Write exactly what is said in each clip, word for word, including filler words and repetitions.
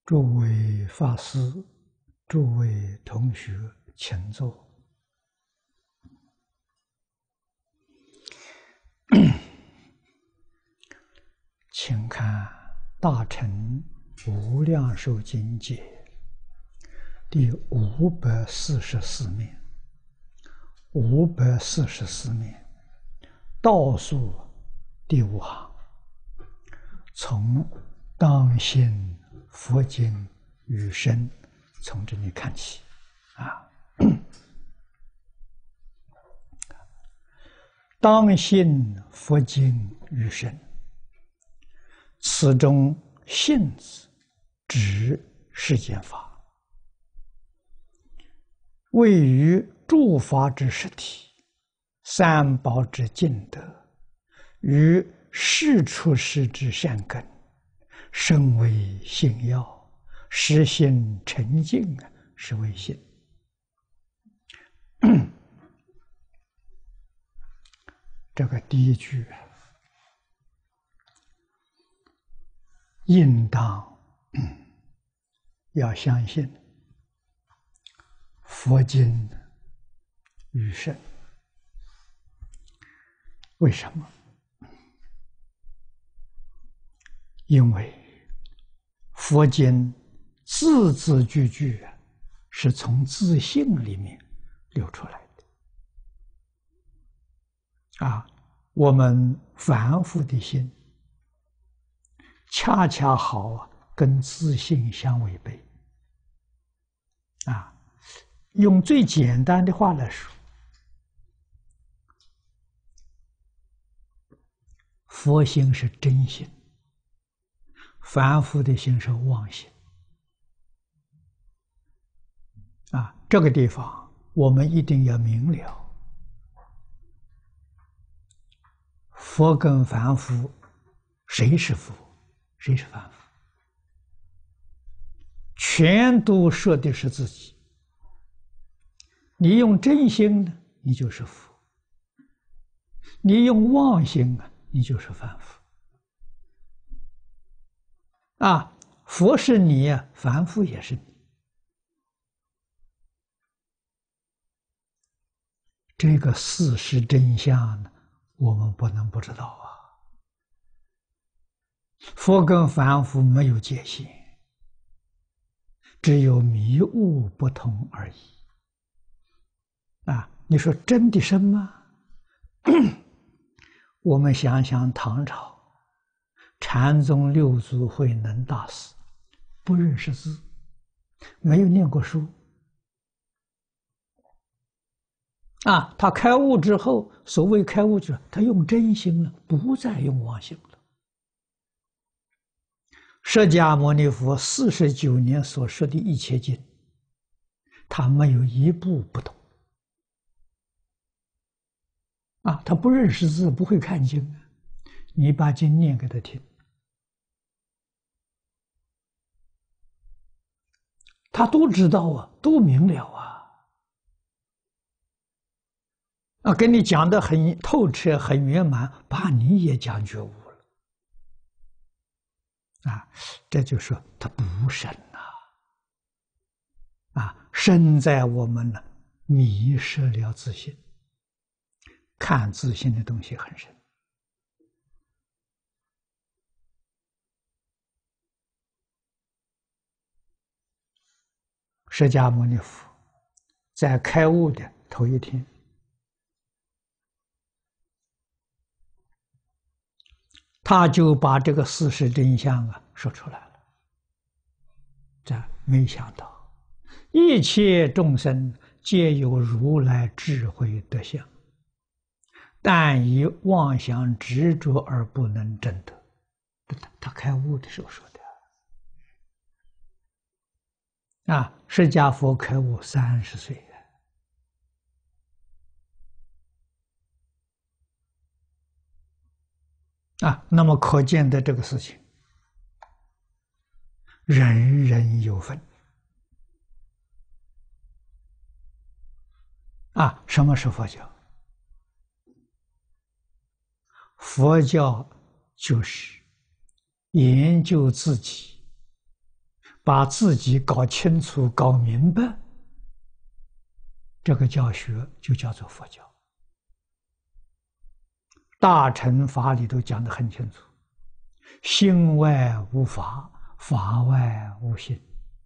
诸位法师、诸位同学，请坐。请看《大乘无量寿经解》第五百四十四面，五百四十四面倒数第五行，从当信佛经与身，从这里看起啊。当信佛经与身，此中信字指世间法，位于诸法之实体，三宝之净德，与世出世之善根，身为信要，实心沉静啊，是为信。这个第一句应当要相信佛经与身。为什么？因为佛经字字句句是从自性里面流出来的啊，我们凡夫的心恰恰好跟自性相违背啊。用最简单的话来说，佛心是真心，凡夫的心是妄心啊。这个地方我们一定要明了。佛跟凡夫，谁是佛，谁是凡夫？全都说的是自己。你用真心呢，你就是佛；你用妄心啊，你就是凡夫。啊，佛是你呀，凡夫也是你。这个事实真相呢，我们不能不知道啊。佛跟凡夫没有界限，只有迷悟不同而已。啊，你说真的深吗？我们想想唐朝禅宗六祖慧能大师，不认识字，没有念过书。啊，他开悟之后，所谓开悟就是他用真心了，不再用妄心了。释迦牟尼佛四十九年所说的一切经，他没有一部不懂。啊，他不认识字，不会看经，你把经念给他听，他都知道啊，都明了啊。啊，跟你讲的很透彻，很圆满，把你也讲觉悟了。啊，这就说他不深呐。啊，深在我们呢迷失了自信，看自信的东西很深。释迦牟尼佛在开悟的头一天，他就把这个事实真相啊说出来了。这没想到，一切众生皆有如来智慧德相，但以妄想执着而不能证得。他他开悟的时候说的啊。释迦佛开悟三十岁啊，那么可见的这个事情，人人有份啊。什么是佛教？佛教就是研究自己， 把自己搞清楚、搞明白，这个教学就叫做佛教。大乘法里都讲得很清楚：心外无法，法外无心。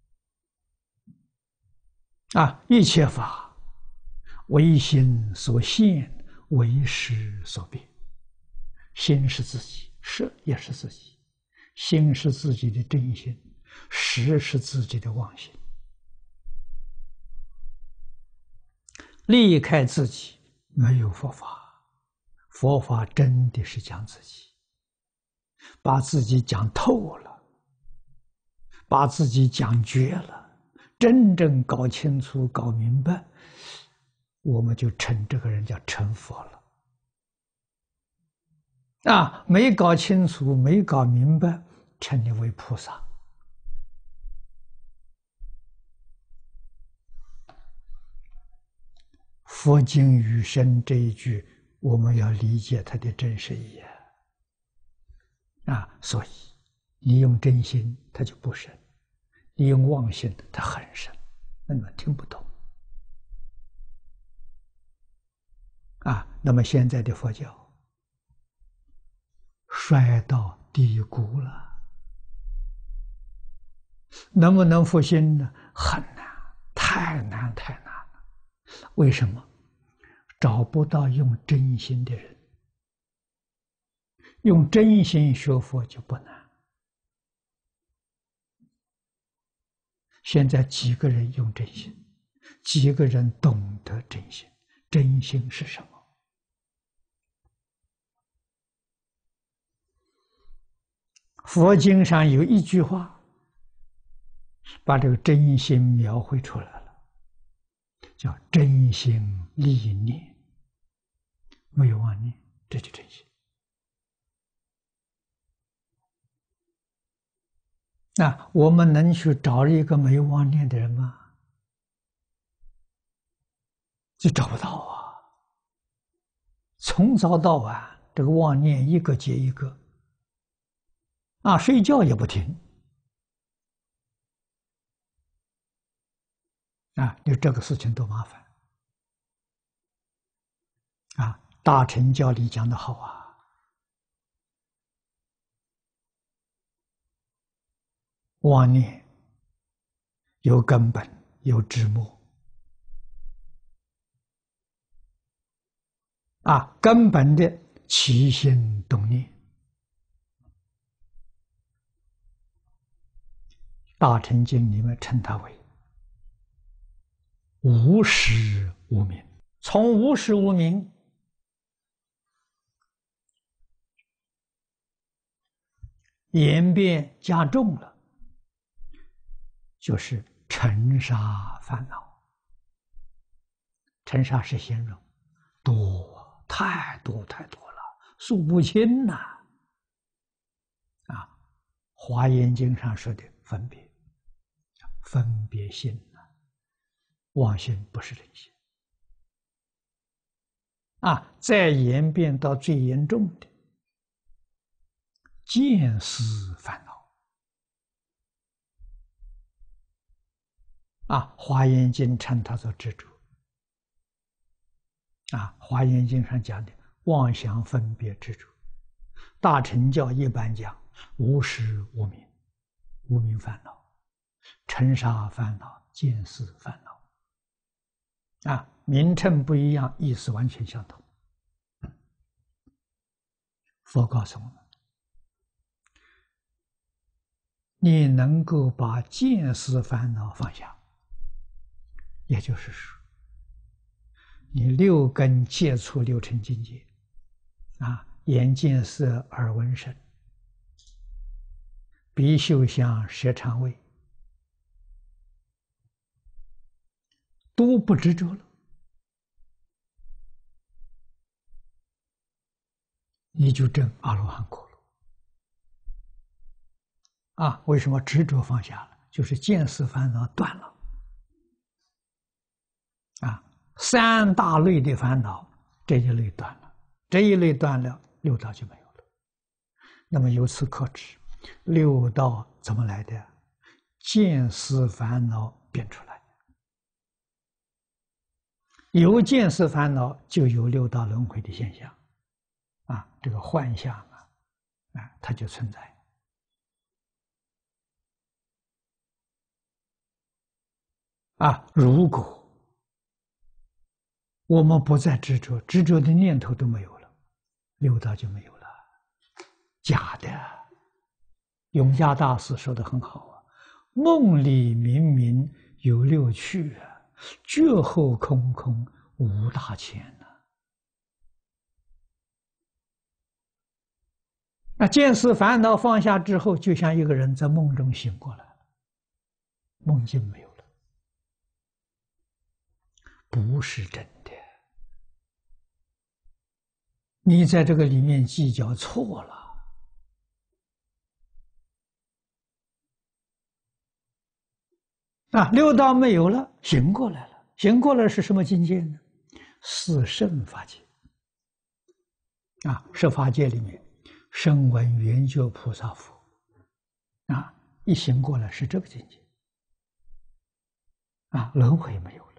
啊，一切法唯心所现，唯识所变。心是自己，识也是自己。心是自己的真心，识是自己的妄心。离开自己，没有佛法。佛法真的是讲自己，把自己讲透了，把自己讲绝了，真正搞清楚、搞明白，我们就称这个人叫成佛了。啊，没搞清楚，没搞明白，称你为菩萨。佛经语深这一句，我们要理解它的真实意义啊。所以你用真心，它就不深；你用妄心，它很深，那你们听不懂啊。那么现在的佛教衰到低谷了，能不能复兴呢？很难，太难太难了。为什么？找不到用真心的人。用真心学佛就不难。现在几个人用真心？几个人懂得真心？真心是什么？佛经上有一句话，把这个真心描绘出来了，叫真心立念，没有妄念，这就真心。那我们能去找一个没有妄念的人吗？就找不到啊！从早到晚，这个妄念一个接一个，啊，睡觉也不停。啊，你这个事情多麻烦啊！大乘教里讲的好啊，妄念有根本，有枝末。啊，根本的起心动念，大乘经里面称它为无始无明。从无始无明演变加重了，就是尘沙烦恼。尘沙是形容多，太多太多了，数不清呐！啊，《华严经》上说的分别，分别心呐，妄心不是人心。啊，再演变到最严重的见思烦恼。啊，《华严经》称它做执着。啊，《华严经》上讲的妄想分别执着，大乘教一般讲无始无明，无明烦恼、尘沙烦恼、见思烦恼。啊，名称不一样，意思完全相同。佛告诉我们，你能够把见思烦恼放下，也就是说，你六根接触六尘境界，啊，眼见色，耳闻声，鼻嗅香，舌尝味，都不执着了，你就证阿罗汉果了。啊，为什么执着放下了？就是见思烦恼断了。啊，三大类的烦恼，这一类断了，这一类断了，六道就没有了。那么由此可知，六道怎么来的？ 见思烦恼变出来。有见思烦恼，就有六道轮回的现象，啊，这个幻象啊，啊，它就存在。啊，如果我们不再执着，执着的念头都没有了，六道就没有了。假的。永嘉大师说的很好啊，梦里明明有六趣啊，觉后空空无大千呐、啊。那见思烦恼放下之后，就像一个人在梦中醒过来了，梦境没有了，不是真的。你在这个里面计较错了。啊，六道没有了，醒过来了。醒过来是什么境界呢？四圣法界。啊，十法界里面，声闻缘觉菩萨佛。啊，一醒过来是这个境界。啊，轮回没有了。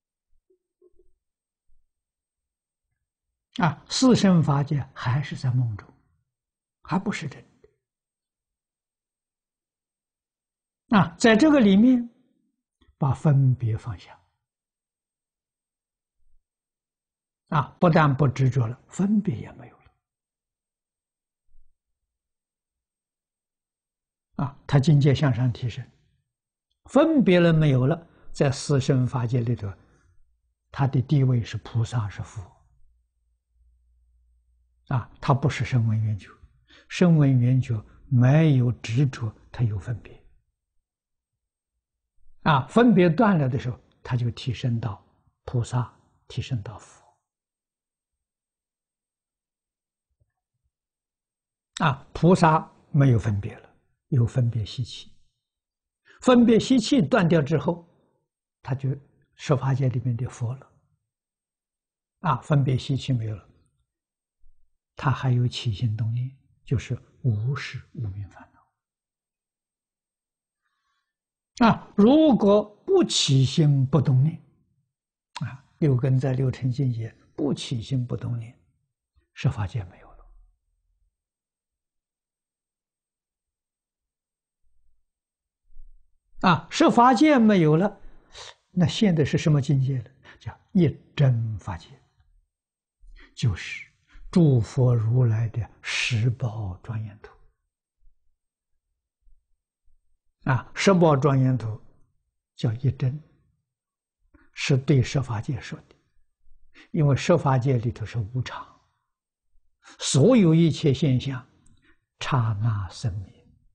啊，四圣法界还是在梦中，还不是真的。啊，在这个里面。把分别放下，啊，不但不执着了，分别也没有了，啊，他境界向上提升，分别了没有了，在四圣法界里头，他的地位是菩萨是佛，啊，他不是声闻缘觉，声闻缘觉没有执着，他有分别。啊，分别断了的时候，他就提升到菩萨，提升到佛。啊，菩萨没有分别了，有分别习气。分别习气断掉之后，他就十法界里面的佛了。啊，分别习气没有了，他还有起心动念，就是无始无明烦恼。啊，如果不起心不动念，啊，六根在六尘境界不起心不动念，十法界没有了。啊，十法界没有了，那现在是什么境界呢？叫一真法界，就是诸佛如来的十宝庄严图。啊，十宝庄严图叫一真，是对十法界说的，因为十法界里头是无常，所有一切现象刹那生灭。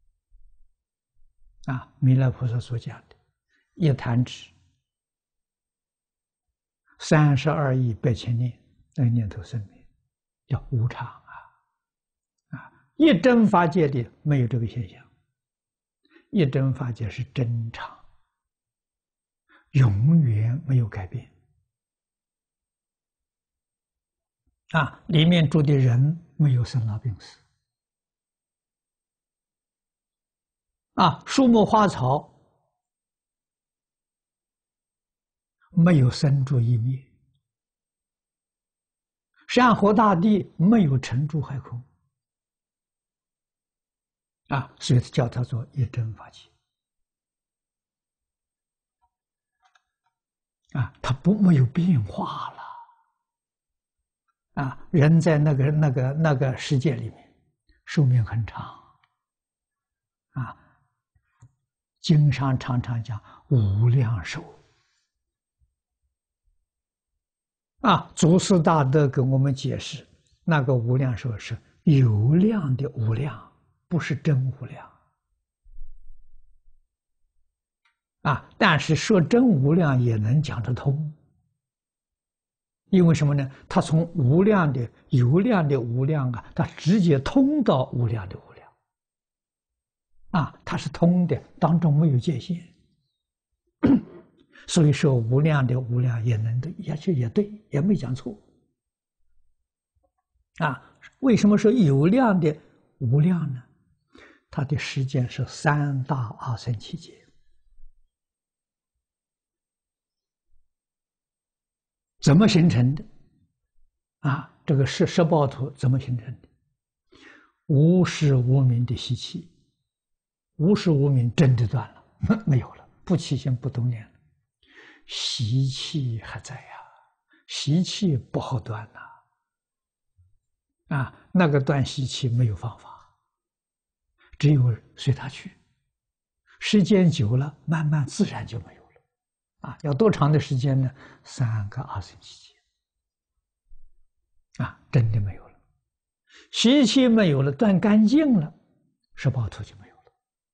啊，弥勒菩萨所讲的一弹指三十二亿八千年，那个念头生灭，叫无常啊！啊，一真法界里没有这个现象。一真法界是真常，永远没有改变。啊，里面住的人没有生老病死。啊，树木花草没有生住异灭，山河大地没有成住坏空。啊，所以叫它做一真法界。啊，它不没有变化了。啊，人在那个那个那个世界里面，寿命很长。啊，经上常常讲无量寿。啊，祖师大德给我们解释，那个无量寿是有量的无量。不是真无量。啊，但是说真无量也能讲得通，因为什么呢？它从无量的有量的无量啊，它直接通到无量的无量。啊，它是通的，当中没有界限，所以说无量的无量也能对，也也对，也没讲错。啊，为什么说有量的无量呢？它的时间是三大阿僧祇劫。 怎么形成的？啊，这个十十报图怎么形成的？无始无明的习气，无始无明真的断了，没有了，不起心不动念了，习气还在呀，习气不好断呐。啊，那个断习气没有方法，只有随他去。时间久了，慢慢自然就没有了。啊，要多长的时间呢？三个二生期间。啊，真的没有了，习气没有了，断干净了，十报图就没有了。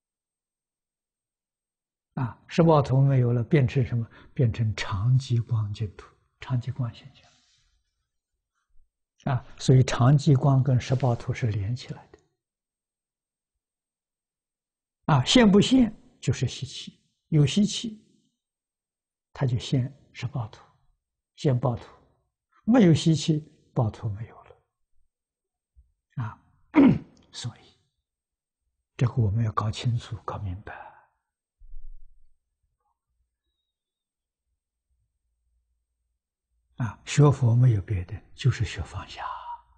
啊，十报图没有了，变成什么？变成长极光净土，长极光现象。啊，所以长极光跟十报图是连起来的。啊，现不现就是习气，有习气，它就现十报图，现报图；没有习气，报图没有了。啊，所以这个我们要搞清楚、搞明白。啊，学佛没有别的，就是学放下。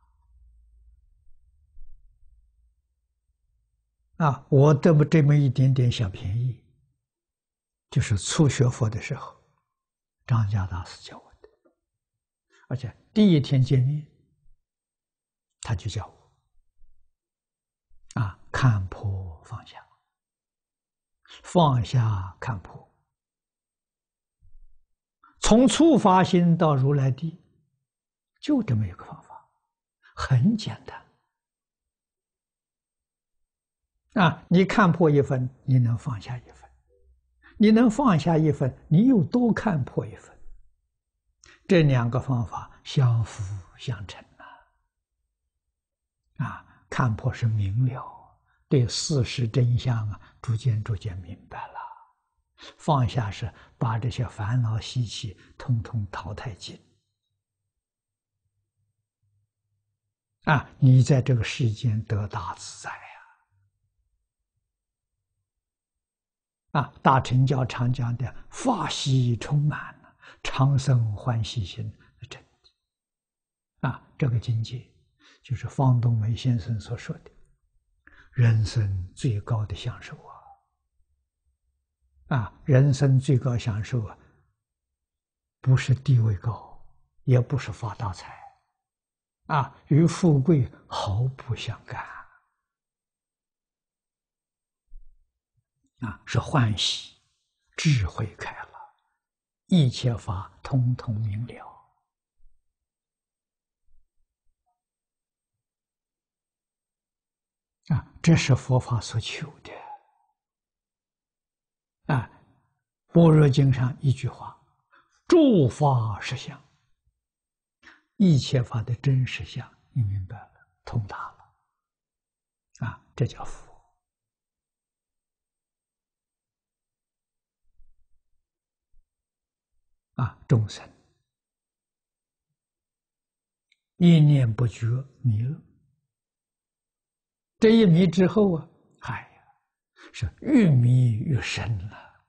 啊，我得不这么一点点小便宜，就是初学佛的时候，张家大师教我的，而且第一天见面，他就教我，啊，看破放下，放下看破，从初发心到如来地，就这么一个方法，很简单。啊，你看破一分，你能放下一分；你能放下一分，你又多看破一分。这两个方法相辅相成啊！啊，看破是明了，对事实真相啊，逐渐逐渐明白了；放下是把这些烦恼习气统统淘汰尽。啊，你在这个世间得大自在。啊，大乘教常讲的法喜充满了，长生欢喜心的真谛。啊，这个境界就是方东梅先生所说的人生最高的享受啊！啊，人生最高享受啊，不是地位高，也不是发大财，啊，与富贵毫不相干。啊，是欢喜，智慧开了，一切法通通明了。啊，这是佛法所求的。啊，《般若经》上一句话：“诸法实相”，一切法的真实相，你明白了，通达了。啊，这叫佛。啊，众生一念不觉迷了，这一迷之后啊，哎呀，是越迷越深了。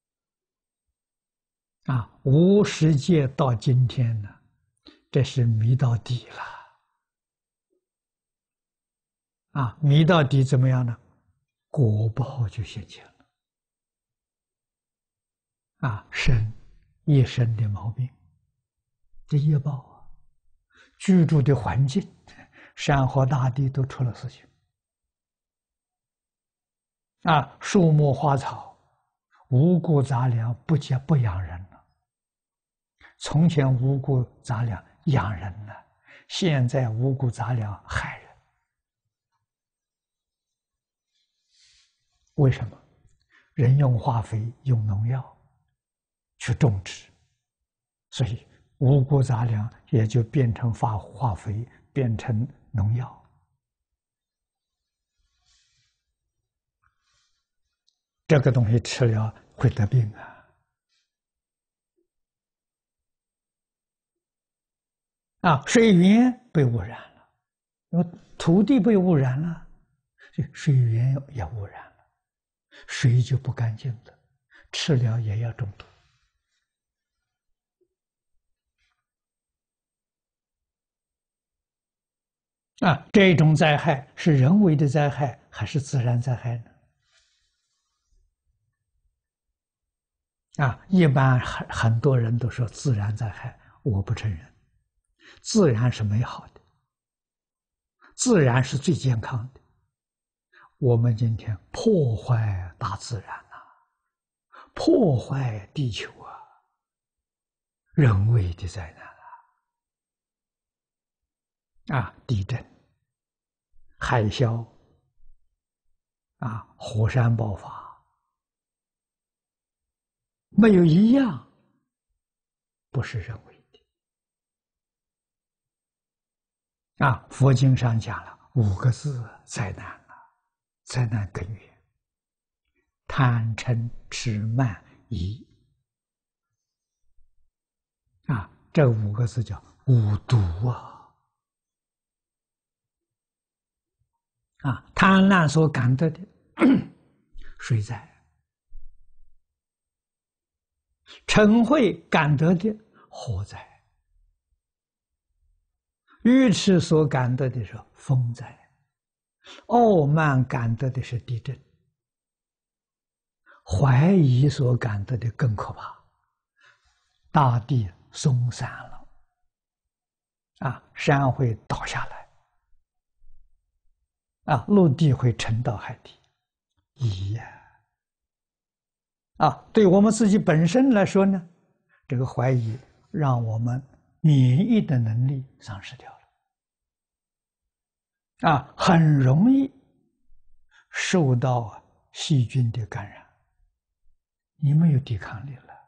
啊，无始界到今天呢，这是迷到底了。啊，迷到底怎么样呢？果报就现前了。啊，生一生的毛病，这业报啊，居住的环境，山河大地都出了事情。啊，树木花草，五谷杂粮不结不养人了。从前五谷杂粮养人了，现在五谷杂粮害人。为什么？人用化肥、用农药去种植，所以五谷杂粮也就变成化化肥，变成农药。这个东西吃了会得病啊！啊，水源被污染了，因为土地被污染了，水源也污染了，水就不干净了，吃了也要中毒。 啊，这种灾害是人为的灾害还是自然灾害呢？啊，一般很很多人都说自然灾害，我不承认。自然是美好的，自然是最健康的。我们今天破坏大自然呐、啊，破坏地球啊，人为的灾难啊，啊，地震、海啸，啊，火山爆发，没有一样不是人为的啊。佛经上讲了五个字：灾难啊，灾难根源，贪嗔痴慢疑啊，这五个字叫五毒啊。啊，贪婪所感得的水灾，嗔恚感得的火灾，愚痴所感得的是风灾，傲慢感得的是地震，怀疑所感得的更可怕，大地松散了，啊，山会倒下来，啊，陆地会沉到海底，疑呀。啊，对我们自己本身来说呢，这个怀疑让我们免疫的能力丧失掉了，啊，很容易受到细菌的感染，你没有抵抗力了，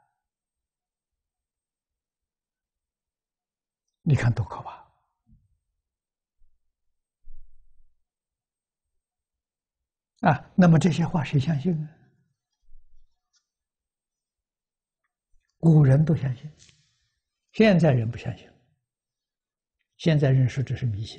你看多可怕！啊，那么这些话谁相信呢？古人都相信，现在人不相信，现在人说这是迷信。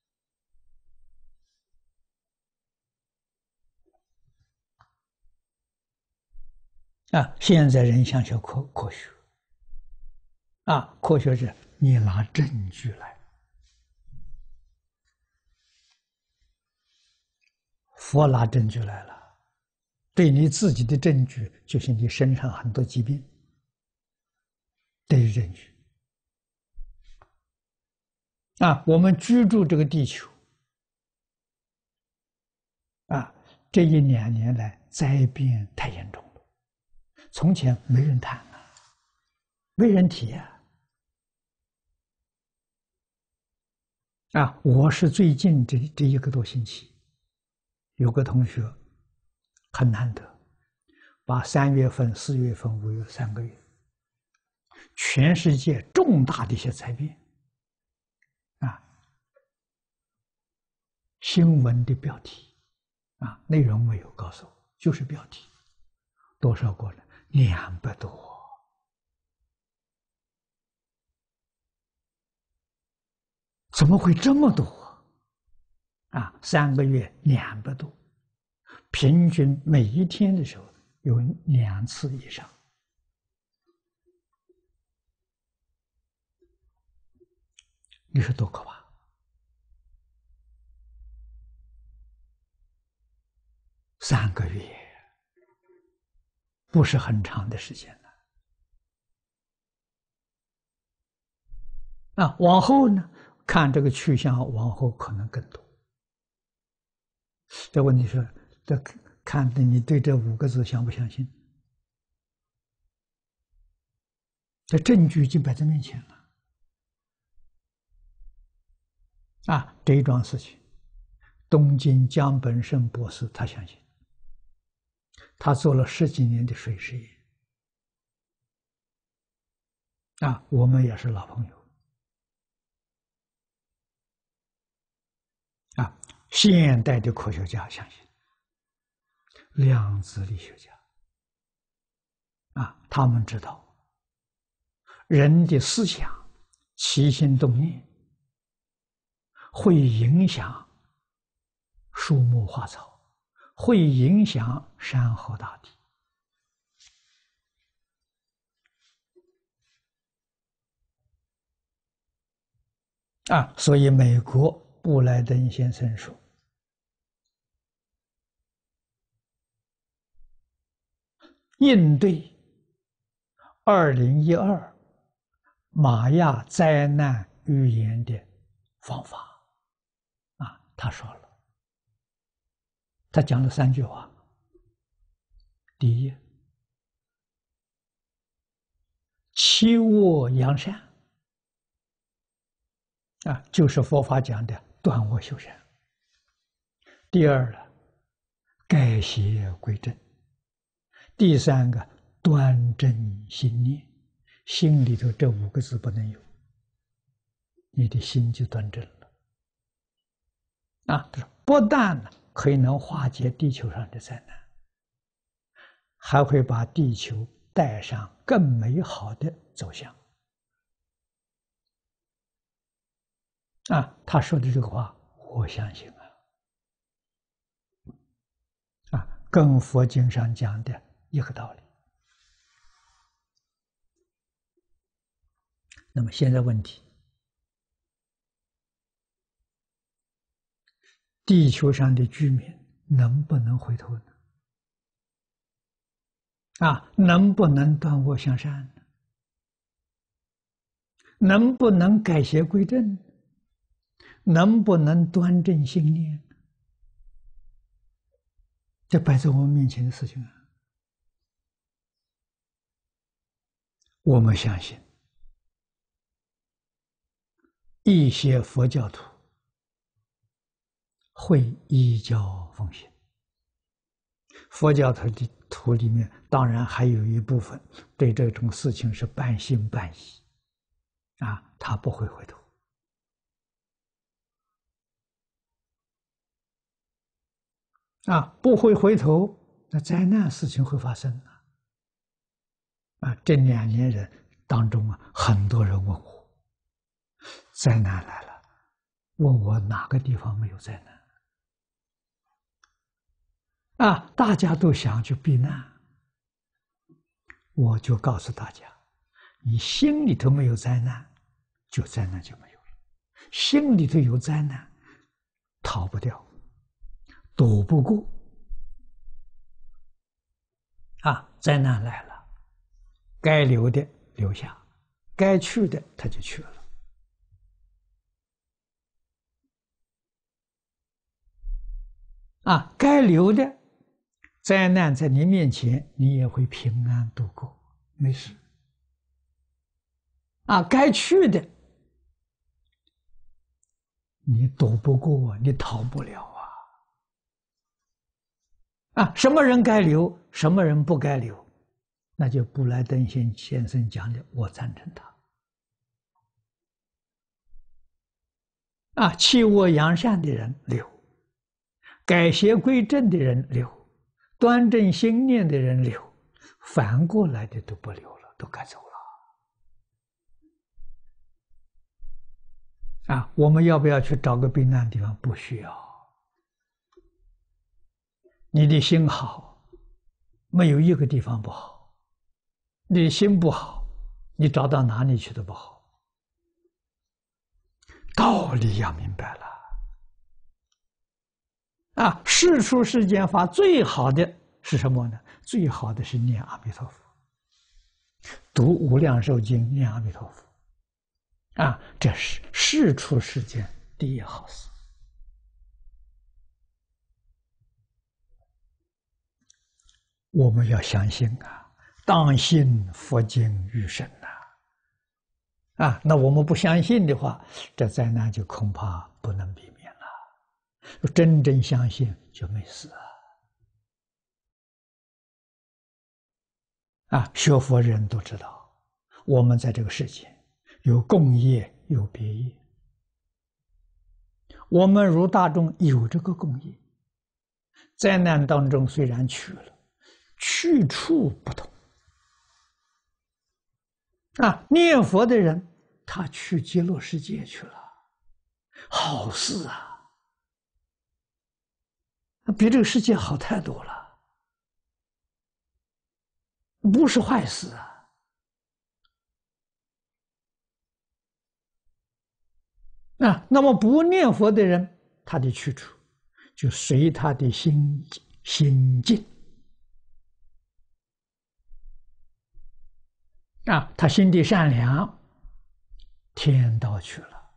啊，现在人相信科科学，啊，科学是你拿证据来，佛拿证据来了，对你自己的证据就是你身上很多疾病，这是证据。啊，我们居住这个地球，啊，这一两年来灾变太严重了，从前没人谈啊，没人提啊。啊，我是最近这这一个多星期，有个同学很难得，把三月份、四月份、五月三个月，全世界重大的一些灾变，啊，新闻的标题，啊，内容没有告诉我，就是标题，多少个人？两百多。怎么会这么多啊？三个月两百多，平均每一天的时候有两次以上。你说多可怕？三个月不是很长的时间了。啊，往后呢？看这个去向，往后可能更多。这问题是，这看你对这五个字相不相信？这证据已经摆在面前了。啊，这一桩事情，东京江本胜博士他相信，他做了十几年的水实验。啊，我们也是老朋友。啊，现代的科学家相信，量子力学家，啊，他们知道人的思想、起心动念会影响树木花草，会影响山河大地。啊，所以美国布莱登先生说，应对二零一二玛雅灾难预言的方法啊，他说了，他讲了三句话。第一，弃恶扬善啊，就是佛法讲的断恶修善。第二呢，改邪归正。第三个，端正心念，心里头这五个字不能有，你的心就端正了。啊，不但可以能化解地球上的灾难，还会把地球带上更美好的走向。啊，他说的这个话，我相信啊，啊，跟佛经上讲的一个道理。那么现在问题，地球上的居民能不能回头呢？啊，能不能断恶向善呢？能不能改邪归正？能不能端正心念？这摆在我们面前的事情啊，我们相信一些佛教徒会依教奉行。佛教徒的徒里面，当然还有一部分对这种事情是半信半疑，啊，他不会回头。啊，不会回头，那灾难事情会发生啊！啊，这两年人当中啊，很多人问我，灾难来了，问我哪个地方没有灾难？啊，大家都想去避难，我就告诉大家，你心里头没有灾难，就灾难就没有了；心里头有灾难，逃不掉。躲不过啊！灾难来了，该留的留下，该去的他就去了。啊，该留的灾难在你面前，你也会平安度过，没事。啊，该去的你躲不过，你逃不了啊！啊，什么人该留，什么人不该留，那就布莱登先先生讲的，我赞成他。啊，弃恶扬善的人留，改邪归正的人留，端正心念的人留，反过来的都不留了，都该走了。啊，我们要不要去找个避难地方？不需要。你的心好，没有一个地方不好；你的心不好，你找到哪里去都不好。道理要明白了。啊，世出世间法最好的是什么呢？最好的是念阿弥陀佛，读无量寿经，念阿弥陀佛。啊，这是世出世间第一好事。我们要相信啊，当信佛经于身呐！啊，那我们不相信的话，这灾难就恐怕不能避免了。真正相信就没事啊！啊，学佛人都知道，我们在这个世界有共业，有别业。我们如大众有这个共业，灾难当中虽然去了，去处不同。啊，念佛的人他去极乐世界去了，好事啊！比这个世界好太多了，不是坏事啊！ 啊，那么不念佛的人，他的去处就随他的心心境。啊，他心地善良，天道去了，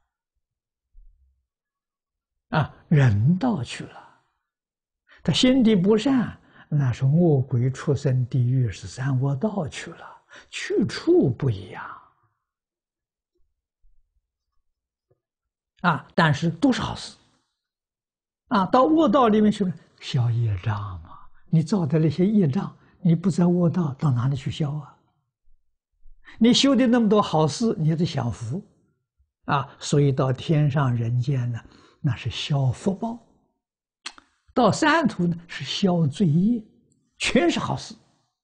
啊，人道去了。他心地不善，那是恶鬼、畜生、地狱是三恶道去了，去处不一样。啊，但是都是好事。啊，到恶道里面去了，消业障嘛。你造的那些业障，你不在恶道，到哪里去消啊？你修的那么多好事，你在享福，啊，所以到天上人间呢，那是消福报；到三途呢，是消罪业，全是好事，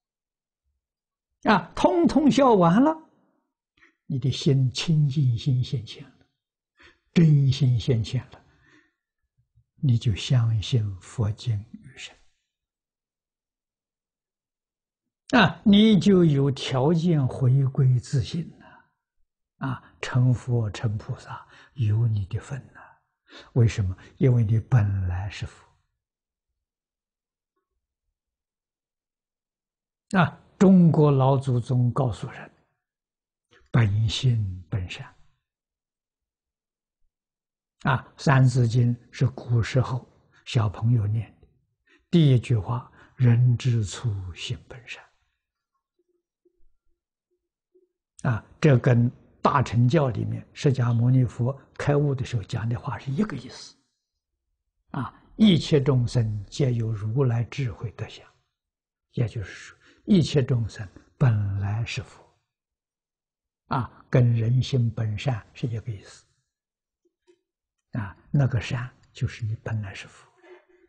啊，通通消完了，你的心清净心现前了，真心现前了，你就相信佛经与神。啊，你就有条件回归自信了，啊，成佛成菩萨有你的份了。为什么？因为你本来是佛。啊，中国老祖宗告诉人：本性本善。啊，《三字经》是古时候小朋友念的，第一句话：人之初，性本善。啊，这跟大乘教里面释迦牟尼佛开悟的时候讲的话是一个意思。啊，一切众生皆有如来智慧德相，也就是说，一切众生本来是佛。啊，跟人性本善是一个意思。啊，那个善就是你本来是佛。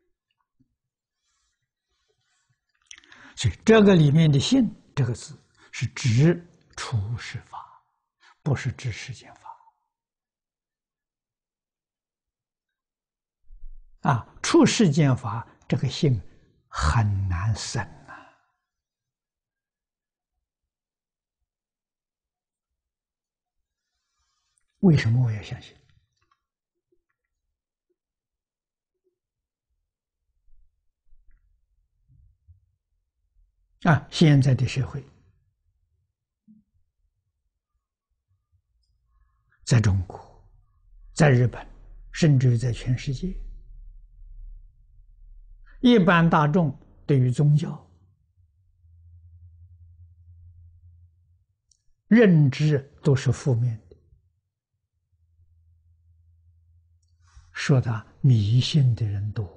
所以这个里面的性这个字是指出世法，不是指世间法。啊，出世间法这个性很难生啊。为什么我要相信？啊，现在的社会，在中国，在日本，甚至于在全世界，一般大众对于宗教认知都是负面的，说他迷信的人多。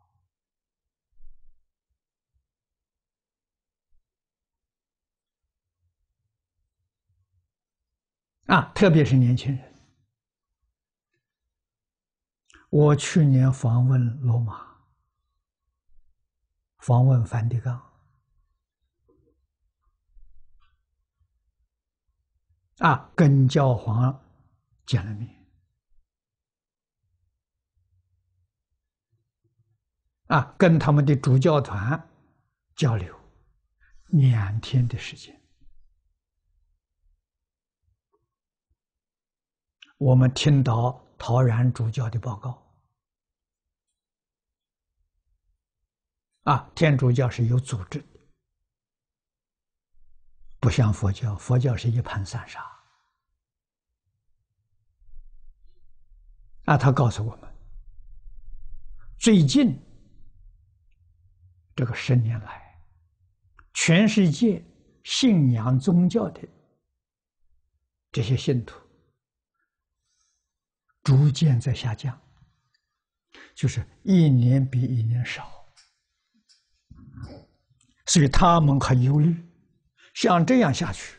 啊，特别是年轻人。我去年访问罗马，访问梵蒂冈，啊，跟教皇见了面，啊，跟他们的主教团交流两天的时间。我们听到陶然主教的报告。啊，天主教是有组织的，不像佛教，佛教是一盘散沙。啊，他告诉我们，最近这个十年来，全世界信仰宗教的这些信徒逐渐在下降，就是一年比一年少。所以他们很忧虑，像这样下去，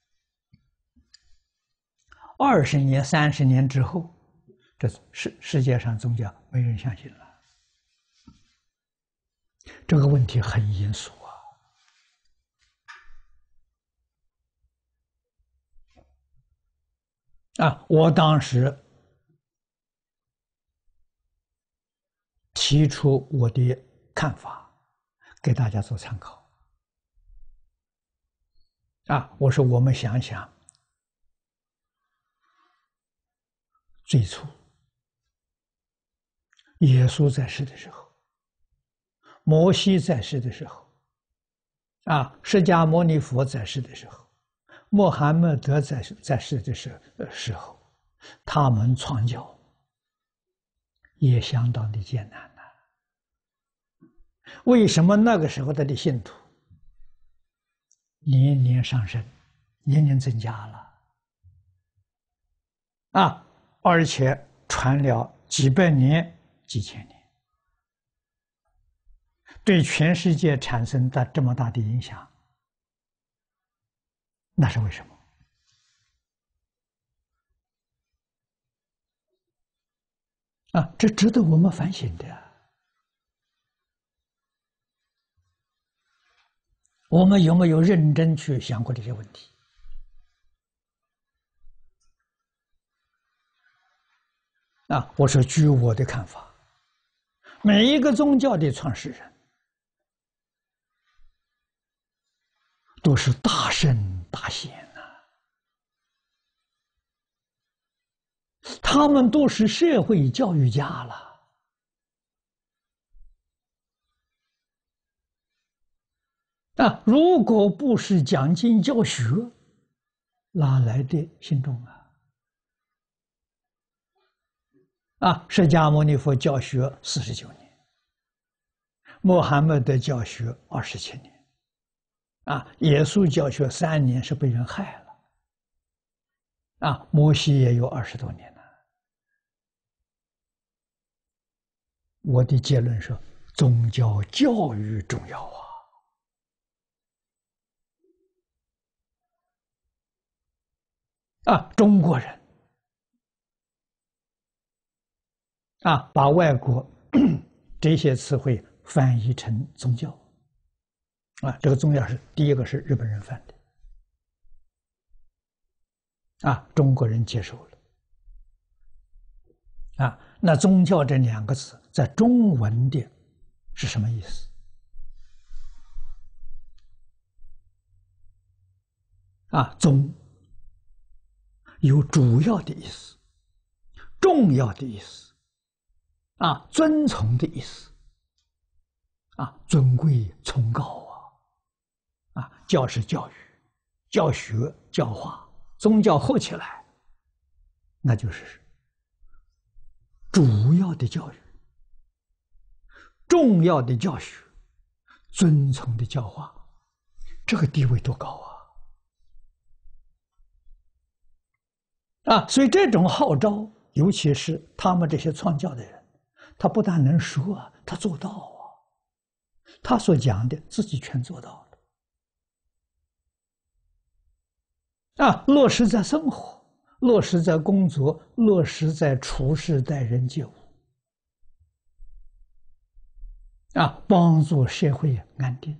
二十年、三十年之后，这世世界上宗教没人相信了。这个问题很严肃啊！啊，我当时提出我的看法，给大家做参考。啊，我说我们想想，最初耶稣在世的时候，摩西在世的时候，啊，释迦牟尼佛在世的时候，穆罕默德在世在世的时时候，他们传教也相当的艰难呐。为什么那个时候他的信徒年年上升，年年增加了啊？而且传了几百年、几千年，对全世界产生的这么大的影响，那是为什么？啊，这值得我们反省的。我们有没有认真去想过这些问题？啊，我说据我的看法，每一个宗教的创始人都是大圣大贤呐、啊，他们都是社会教育家了。啊，如果不是讲经教学，哪来的信众啊？啊，释迦牟尼佛教学四十九年，穆罕默德教学二十七年，啊，耶稣教学三年是被人害了，啊，摩西也有二十多年了。我的结论是，宗教教育重要啊。啊，中国人啊，把外国这些词汇翻译成宗教，啊，这个宗教是第一个是日本人翻的，啊，中国人接受了，啊，那宗教这两个字在中文的是什么意思？啊，宗有主要的意思，重要的意思，啊，尊崇的意思，啊，尊贵崇高啊，啊，教是教育、教学、教化，宗教合起来，那就是主要的教育、重要的教学、尊崇的教化，这个地位多高啊！啊，所以这种号召，尤其是他们这些创教的人，他不但能说啊，他做到啊，他所讲的自己全做到了，啊，落实在生活，落实在工作，落实在处事待人接物，啊，帮助社会安定。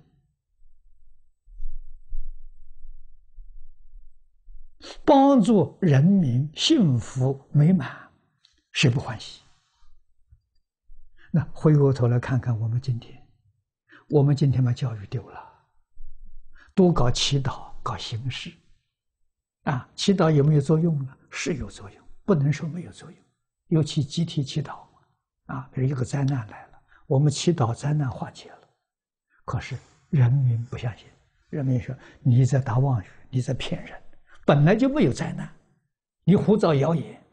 帮助人民幸福美满，谁不欢喜？那回过头来看看我们今天，我们今天把教育丢了，都搞祈祷，搞形式，啊，祈祷有没有作用呢？是有作用，不能说没有作用。尤其集体祈祷，啊，比如一个灾难来了，我们祈祷灾难化解了，可是人民不相信，人民说你在打妄语，你在骗人。本来就没有灾难，你胡造谣言，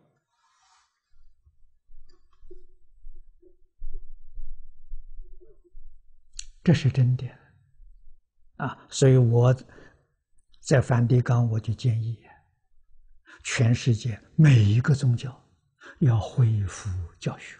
这是真的啊！所以我在梵蒂冈我就建议，全世界每一个宗教要恢复教学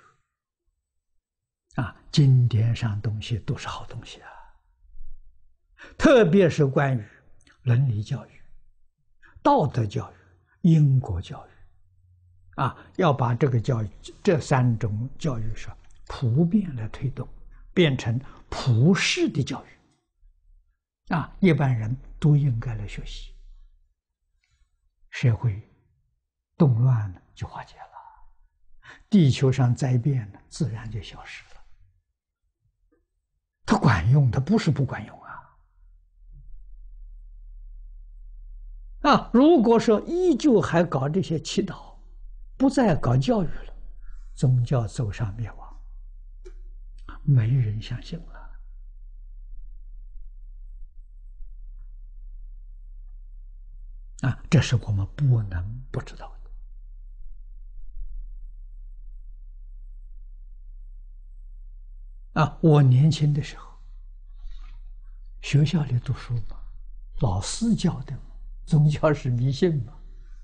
啊，经典上东西都是好东西啊，特别是关于伦理教育、道德教育、因果教育，啊，要把这个教育这三种教育上普遍来推动，变成普世的教育，啊，一般人都应该来学习，社会动乱了就化解了，地球上灾变了自然就消失了。它管用，它不是不管用啊。啊，如果说依旧还搞这些祈祷，不再搞教育了，宗教走上灭亡。 没人相信了。啊，这是我们不能不知道的。啊，我年轻的时候，学校里读书嘛，老师教的嘛，宗教是迷信嘛。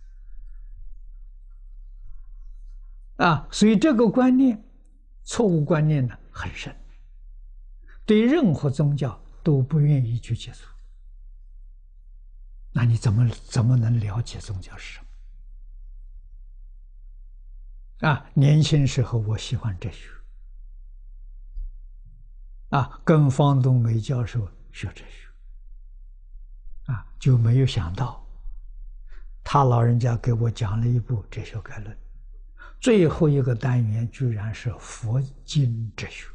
啊，所以这个观念，错误观念呢很深，对任何宗教都不愿意去接触。那你怎么怎么能了解宗教是什么？啊，年轻时候我喜欢哲学，啊，跟方东梅教授学哲学，啊，就没有想到，他老人家给我讲了一部《哲学概论》，最后一个单元居然是佛经哲学，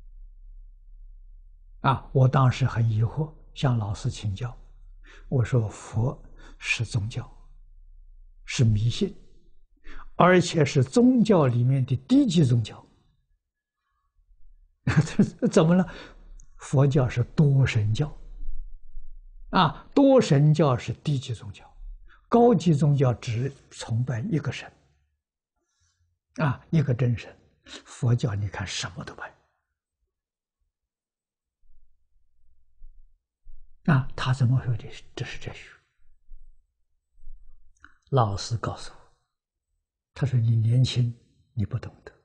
啊，我当时很疑惑，向老师请教。我说佛是宗教，是迷信，而且是宗教里面的低级宗教。怎么了？佛教是多神教，啊，多神教是低级宗教，高级宗教只崇拜一个神，啊，一个真神。佛教你看什么都拜。啊，他怎么说这是这是哲学？老师告诉我，他说你年轻，你不懂得。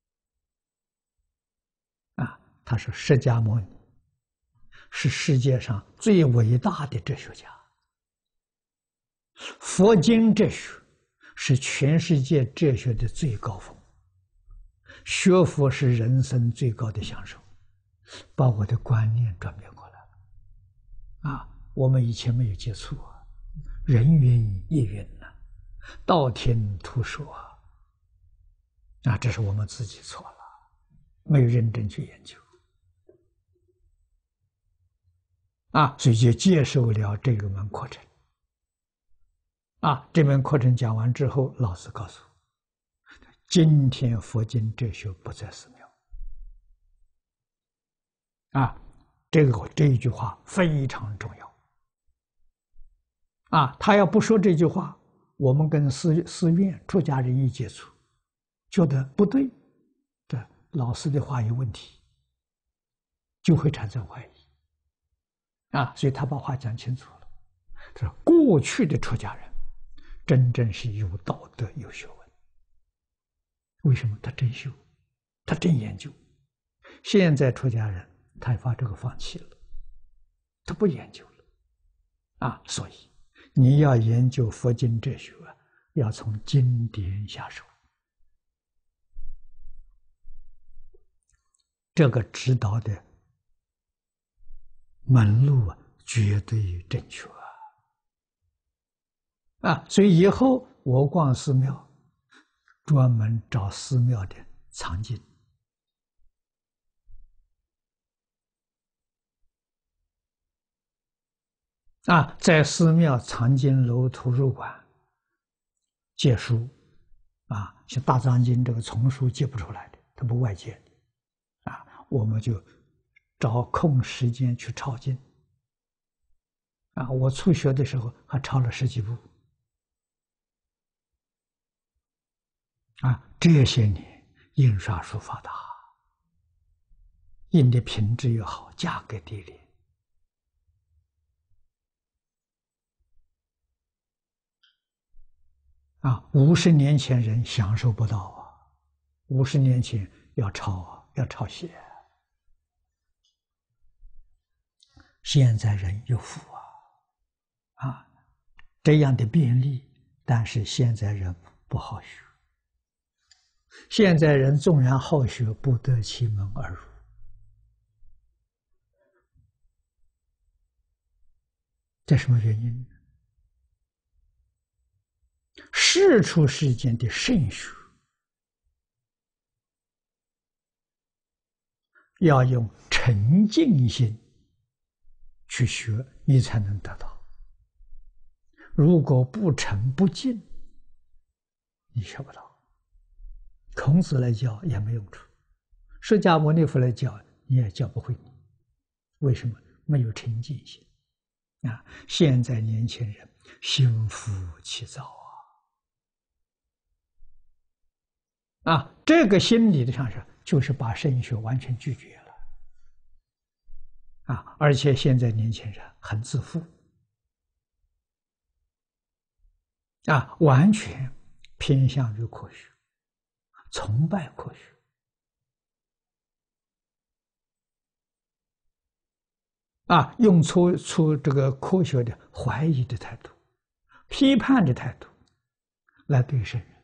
啊，他说释迦牟尼是世界上最伟大的哲学家，佛经哲学是全世界哲学的最高峰，学佛是人生最高的享受，把我的观念转变过来了。啊，我们以前没有接触啊，人云亦云呐，道听途说啊，啊，这是我们自己错了，没有认真去研究。啊，所以就接受了这个门课程。啊，这门课程讲完之后，老师告诉我，今天佛经哲学不在寺庙。啊，这个这一句话非常重要。啊，他要不说这句话，我们跟寺寺院出家人一接触，觉得不对，对老师的话有问题，就会产生怀疑。啊，所以他把话讲清楚了。他说，过去的出家人真正是有道德、有学问。为什么？他真修，他真研究。现在出家人他把这个放弃了，他不研究了。啊，所以你要研究佛经哲学，要从经典下手。这个指导的门路啊，绝对正确啊！啊，所以以后我逛寺庙，专门找寺庙的藏经。啊，在寺庙藏经楼图书馆借书，啊，像大藏经这个丛书借不出来的，它不外借的，啊，我们就找空时间去抄经。啊，我初学的时候还抄了十几部。啊，这些年印刷术发达，印的品质又好，价格低廉。啊，五十年前人享受不到啊，五十年前要抄啊，要抄写。现在人有福啊，啊，这样的便利，但是现在人不好学。现在人纵然好学，不得其门而入。这什么原因呢？世出世间的圣学，要用沉静心去学，你才能得到。如果不沉不静，你学不到。孔子来教也没用处，释迦牟尼佛来教你也教不会你。为什么？没有沉静心啊！现在年轻人心浮气躁啊！啊，这个心理的上是就是把圣学完全拒绝了啊！而且现在年轻人很自负啊，完全偏向于科学，崇拜科学。啊，用出出这个科学的怀疑的态度、批判的态度来对圣人，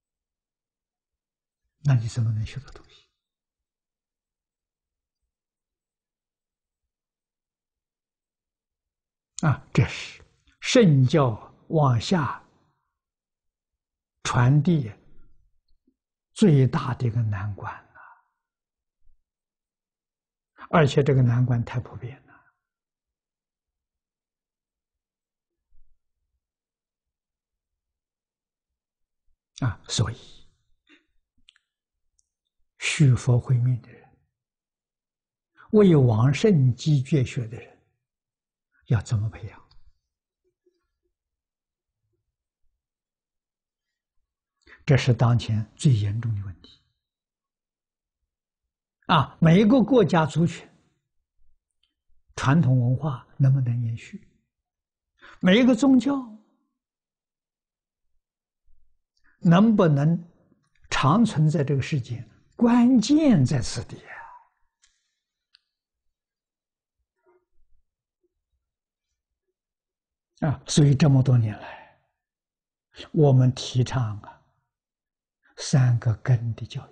那你怎么能学到东西？啊，这是圣教往下传递最大的一个难关啊！而且这个难关太普遍了。啊，所以续佛慧命的人，为往圣继绝学的人，要怎么培养？这是当前最严重的问题。啊，每一个国家族群传统文化能不能延续？每一个宗教能不能长存在这个世界？关键在此地啊！啊，所以这么多年来，我们提倡啊三个根的教育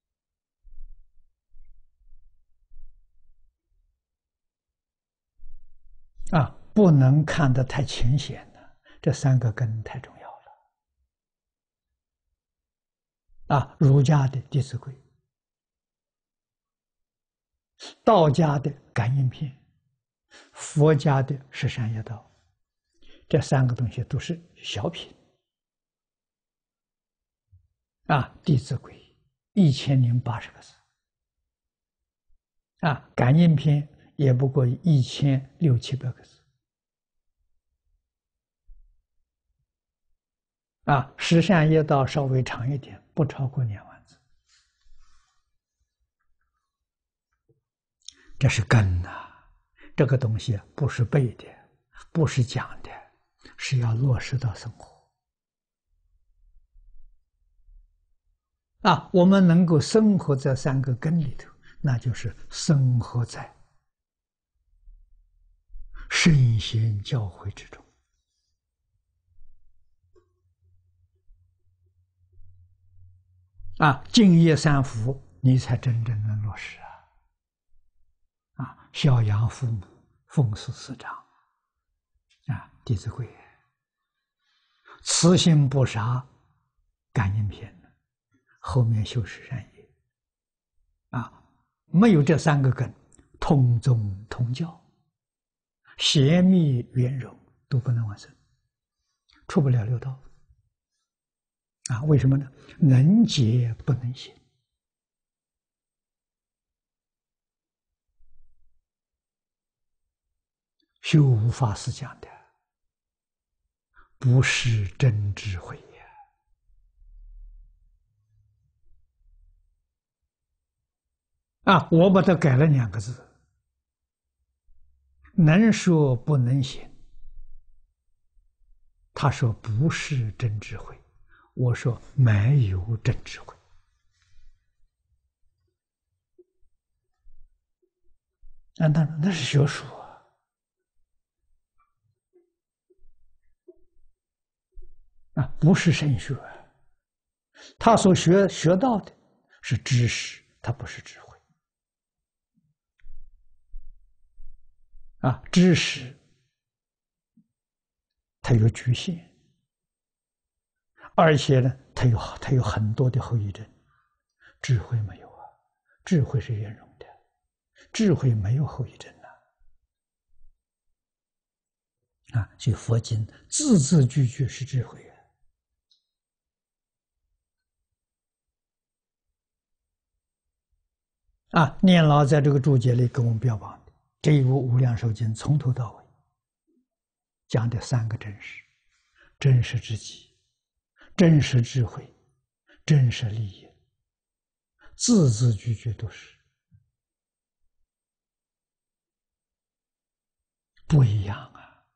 啊，不能看得太浅显了，这三个根太重要了啊！儒家的《弟子规》。道家的感应篇，佛家的十善业道，这三个东西都是小品啊。《弟子规》一千零八十个字啊，感应篇也不过一千六七百个字啊，十善业道稍微长一点，不超过两万字。这是根呐、啊，这个东西不是背的，不是讲的，是要落实到生活啊。我们能够生活在三个根里头，那就是生活在圣贤教诲之中啊。敬业三福，你才真正能落实啊。啊，孝养父母，奉事师长，啊，《弟子规》，慈心不杀，感应篇，后面修十善业，啊，没有这三个根，通宗通教，邪密圆融都不能完成，出不了六道。啊，为什么呢？能解不能行。修无法师讲的，不是真智慧呀！啊，我把它改了两个字，能说不能行。他说不是真智慧，我说没有真智慧。啊，那那是学术啊。啊，不是神学，他所学学到的是知识，他不是智慧。啊，知识它有局限，而且呢，它有它有很多的后遗症，智慧没有啊，智慧是圆融的，智慧没有后遗症啊。啊，所以佛经字字句句是智慧啊。 啊，念老在这个注解里给我们标榜的这一部《无量寿经》，从头到尾讲的三个真实：真实之极、真实智慧、真实利益，字字句句都是不一样啊！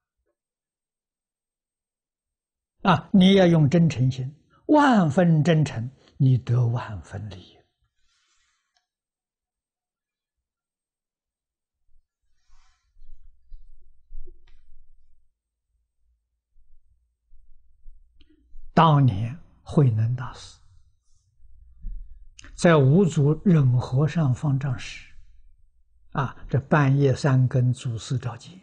啊，你要用真诚心，万分真诚，你得万分利益。当年慧能大师在五祖忍和尚方丈时，啊，这半夜三更祖师召见，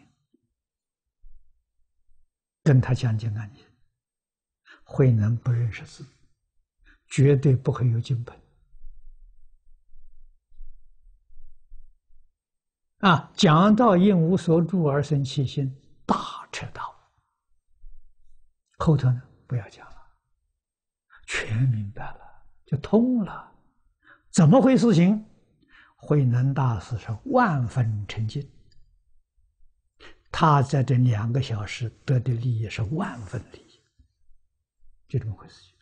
跟他讲经案经，慧能不认识字，绝对不会有经本。啊，讲到应无所住而生其心，大彻大悟。后头呢，不要讲了。全明白了，就通了。怎么回事情？慧能大师是万分沉静，他在这两个小时得的利益是万分利益，就这么回事情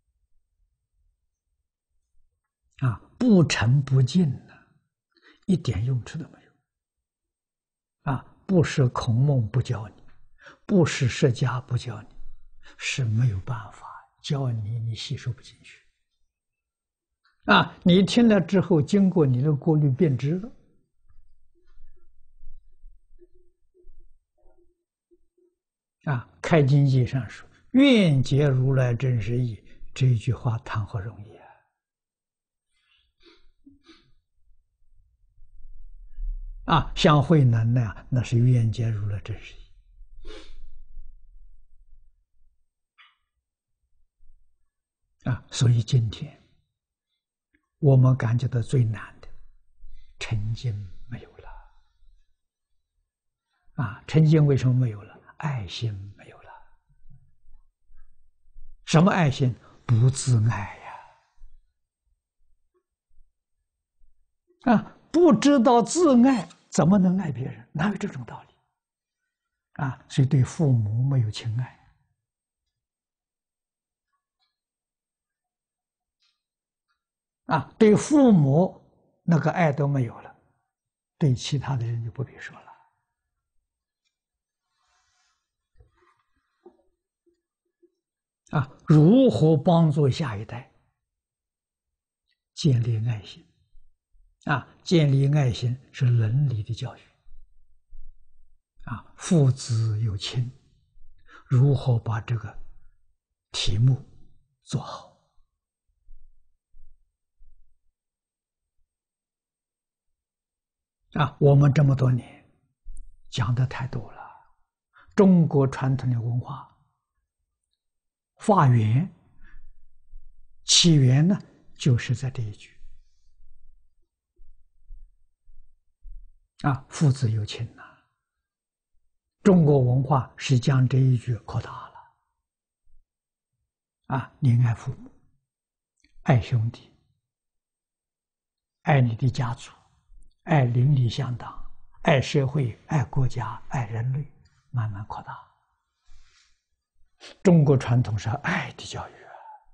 啊！不沉不进呢，一点用处都没有啊！不是孔孟不教你，不是释迦不教你，是没有办法。教你，你吸收不进去啊！你听了之后，经过你的过滤变质了啊！开经记上说：“愿解如来真实义。”这一句话谈何容易啊！啊，像慧能那样，那是愿解如来真实义。啊，所以今天我们感觉到最难的沉静没有了。啊，沉静为什么没有了？爱心没有了。什么爱心？不自爱呀！啊，不知道自爱，怎么能爱别人？哪有这种道理？啊，所以对父母没有情爱。啊，对父母那个爱都没有了，对其他的人就不必说了。啊，如何帮助下一代建立爱心？啊，建立爱心是伦理的教育。啊，父子有亲，如何把这个题目做好？啊，我们这么多年讲的太多了。中国传统的文化发源起源呢，就是在这一句啊，父子有亲呐。中国文化是将这一句扩大了啊，你爱父母，爱兄弟，爱你的家族，爱邻里乡党，爱社会，爱国家，爱人类，慢慢扩大。中国传统是爱的教育啊，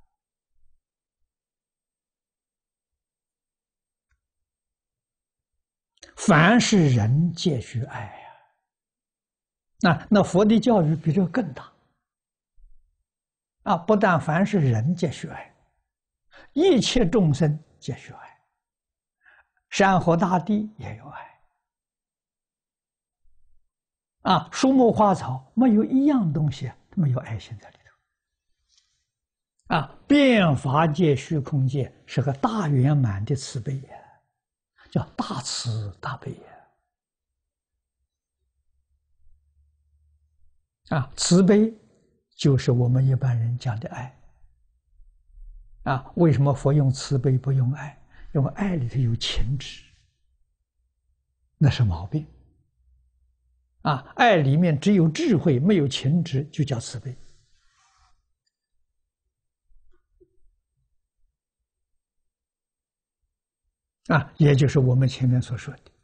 凡是人皆须爱呀。那那佛的教育比这个更大啊！不但凡是人皆须爱，一切众生皆须爱，山河大地也有爱啊！树木花草没有一样东西没有爱心在里头啊！变法界、虚空界是个大圆满的慈悲呀，叫大慈大悲呀。啊，慈悲就是我们一般人讲的爱啊。为什么佛用慈悲不用爱？因为爱里头有情执，那是毛病啊。爱里面只有智慧，没有情执，就叫慈悲。 啊，也就是我们前面所说的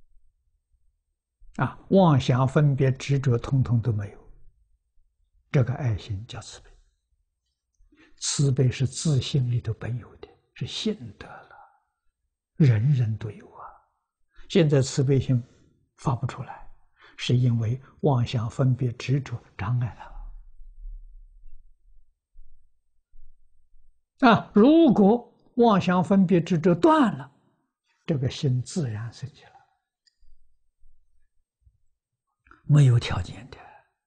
啊，妄想、分别、执着，通通都没有。这个爱心叫慈悲，慈悲是自性里头本有的，是现得了，人人都有啊。现在慈悲心发不出来，是因为妄想、分别、执着障碍了。啊，如果妄想、分别、执着断了，这个心自然升起了，没有条件的。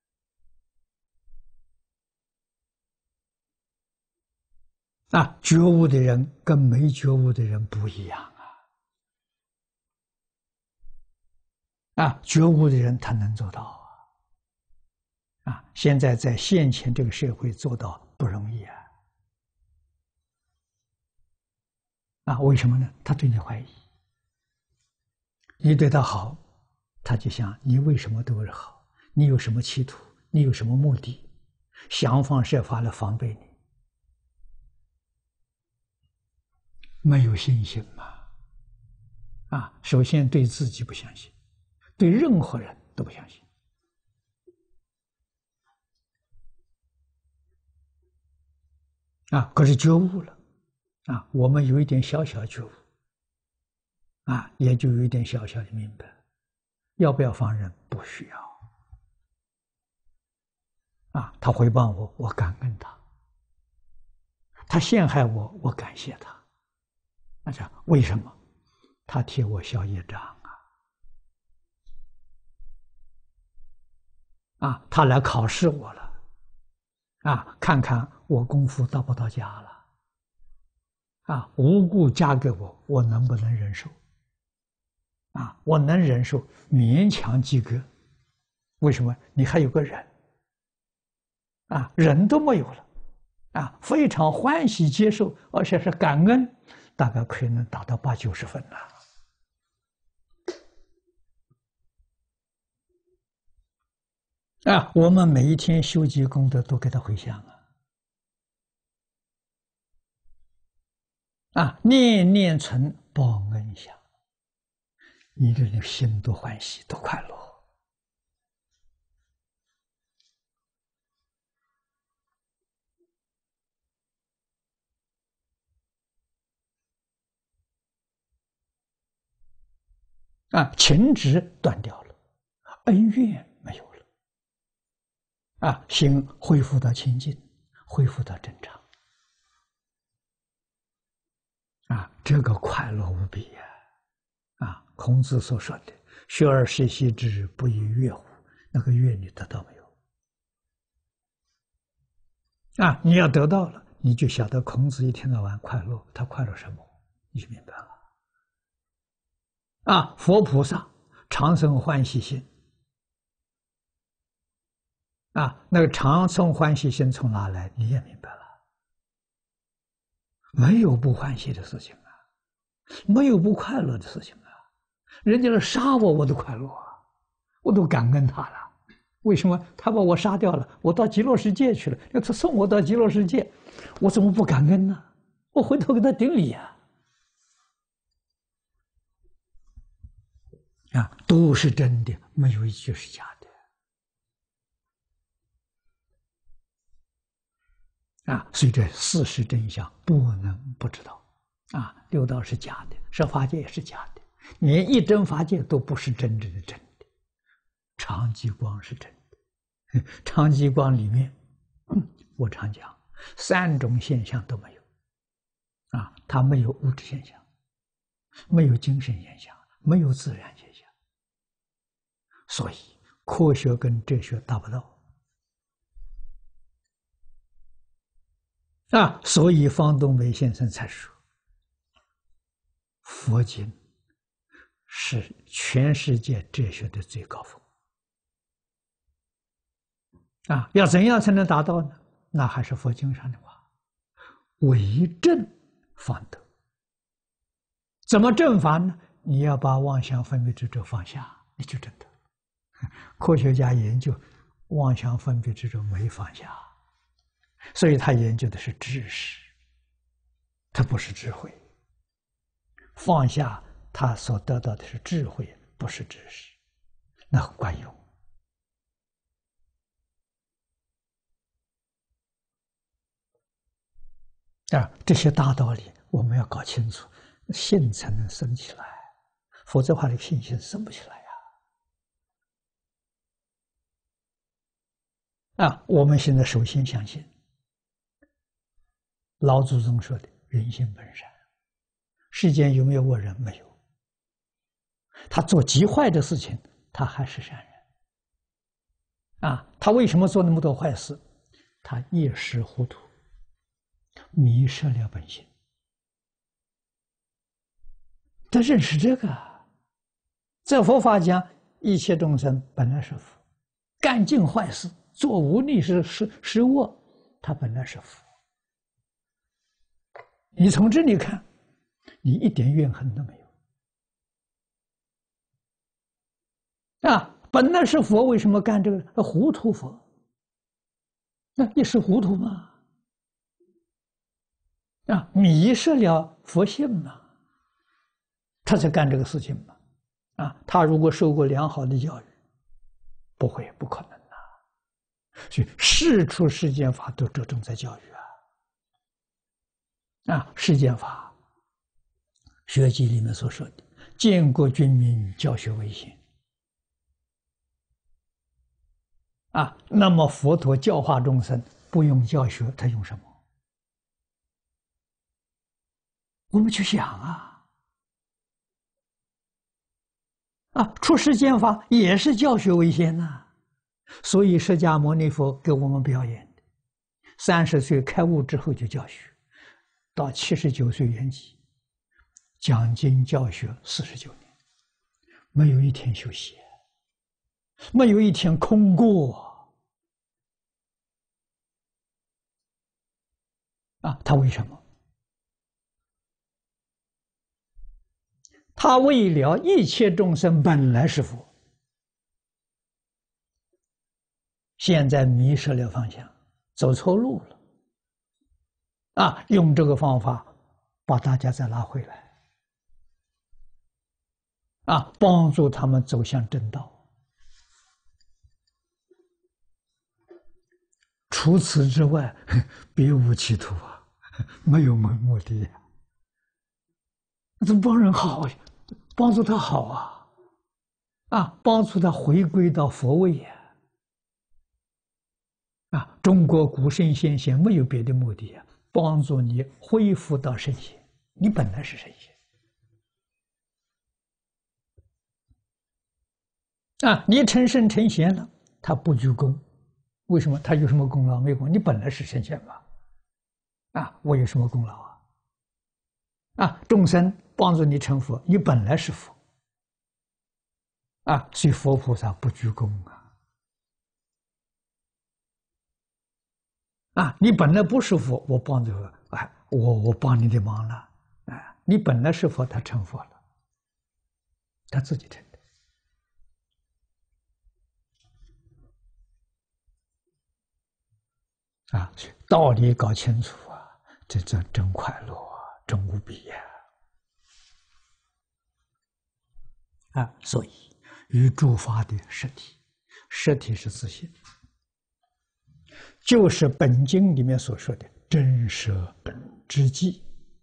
啊，觉悟的人跟没觉悟的人不一样啊！啊，觉悟的人他能做到啊！啊，现在在现前这个社会做到不容易啊！啊，为什么呢？他对你怀疑，你对他好，他就想你为什么对我好？你有什么企图？你有什么目的？想方设法来防备你。没有信心嘛？啊，首先对自己不相信，对任何人都不相信。啊，可是觉悟了，啊，我们有一点小小觉悟，啊，也就有一点小小的明白，要不要放人？不需要。啊，他诽谤我，我感恩他；他陷害我，我感谢他。那这为什么？他替我消业障啊！啊，他来考试我了，啊，看看我功夫到不到家了，啊，无故加给我，我能不能忍受？啊，我能忍受，勉强及格。为什么？你还有个忍，啊，忍都没有了，啊，非常欢喜接受，而且是感恩，大概可以能达到八九十分了。啊，我们每一天修集功德都给他回向啊，啊，念念存报恩想，你这人心多欢喜，多快乐。啊，情执断掉了，恩怨没有了，啊，心恢复到清净，恢复到正常，啊，这个快乐无比呀！啊，孔子所说的“学而时习之，不亦说乎”，那个乐你得到没有？啊，你要得到了，你就晓得孔子一天到晚快乐，他快乐什么，你就明白了。啊，佛菩萨常生欢喜心，啊，那个常生欢喜心从哪来？你也明白了，没有不欢喜的事情啊，没有不快乐的事情啊。人家来杀我，我都快乐啊，我都感恩他了。为什么？他把我杀掉了，我到极乐世界去了，要他送我到极乐世界，我怎么不感恩呢？我回头给他顶礼啊！啊，都是真的，没有一句是假的。啊，所以这事实真相不能不知道。啊，六道是假的，十法界也是假的，连一真法界都不是真正的真的。常寂光是真的，常寂光里面，我常讲，三种现象都没有。啊，它没有物质现象，没有精神现象，没有自然现象。所以科学跟哲学达不到。啊，所以方东梅先生才说，佛经是全世界哲学的最高峰。啊，要怎样才能达到呢？那还是佛经上的话，为正方得。怎么正法呢？你要把妄想分别执着放下，你就正得。科学家研究妄想分别执着没放下，所以他研究的是知识，他不是智慧。 放下，他所得到的是智慧，不是知识，那很管用。啊，这些大道理我们要搞清楚，信才能生起来，否则的话，这个信心生不起来呀。啊，我们现在首先相信老祖宗说的“人性本善”，世间有没有恶人？没有。他做极坏的事情，他还是善人。啊，他为什么做那么多坏事？他一时糊涂，迷失了本性。他认识这个，在佛法讲，一切众生本来是佛，干尽坏事，做无利是是是恶，他本来是佛。你从这里看，你一点怨恨都没有。啊，本来是佛，为什么干这个？糊涂佛，那一时糊涂嘛。啊，迷失了佛性嘛，他才干这个事情嘛。啊，他如果受过良好的教育，不会，不可能呐。所以世出世间法都着重在教育啊。啊，世间法，学集里面所说的“建国军民，教学为先”。啊，那么佛陀教化众生，不用教学，他用什么？我们去想啊，啊，出世间法也是教学为先呐、啊，所以释迦牟尼佛给我们表演的，三十岁开悟之后就教学，到七十九岁圆寂，讲经教学四十九年，没有一天休息，没有一天空过。啊，他为什么？他为了一切众生本来是佛，现在迷失了方向，走错路了。啊，用这个方法把大家再拉回来，啊，帮助他们走向正道。除此之外，别无其途啊，没有目目的呀。怎么帮人好呀？帮助他好啊，啊，帮助他回归到佛位呀。啊，中国古圣先贤没有别的目的啊，帮助你恢复到圣贤。你本来是圣贤啊，你成圣成贤了，他不居功，为什么？他有什么功劳？没功，你本来是圣贤嘛。啊，我有什么功劳啊？啊，众生帮助你成佛，你本来是佛。啊，所以佛菩萨不居功啊。啊，你本来不是佛，我帮助了，哎，我我帮你的忙了，哎，你本来是佛，他成佛了，他自己成的。啊，道理搞清楚啊，这这真快乐啊，真无比呀！啊，所以与诸法的实体，实体是自性，就是本经里面所说的真实本之际。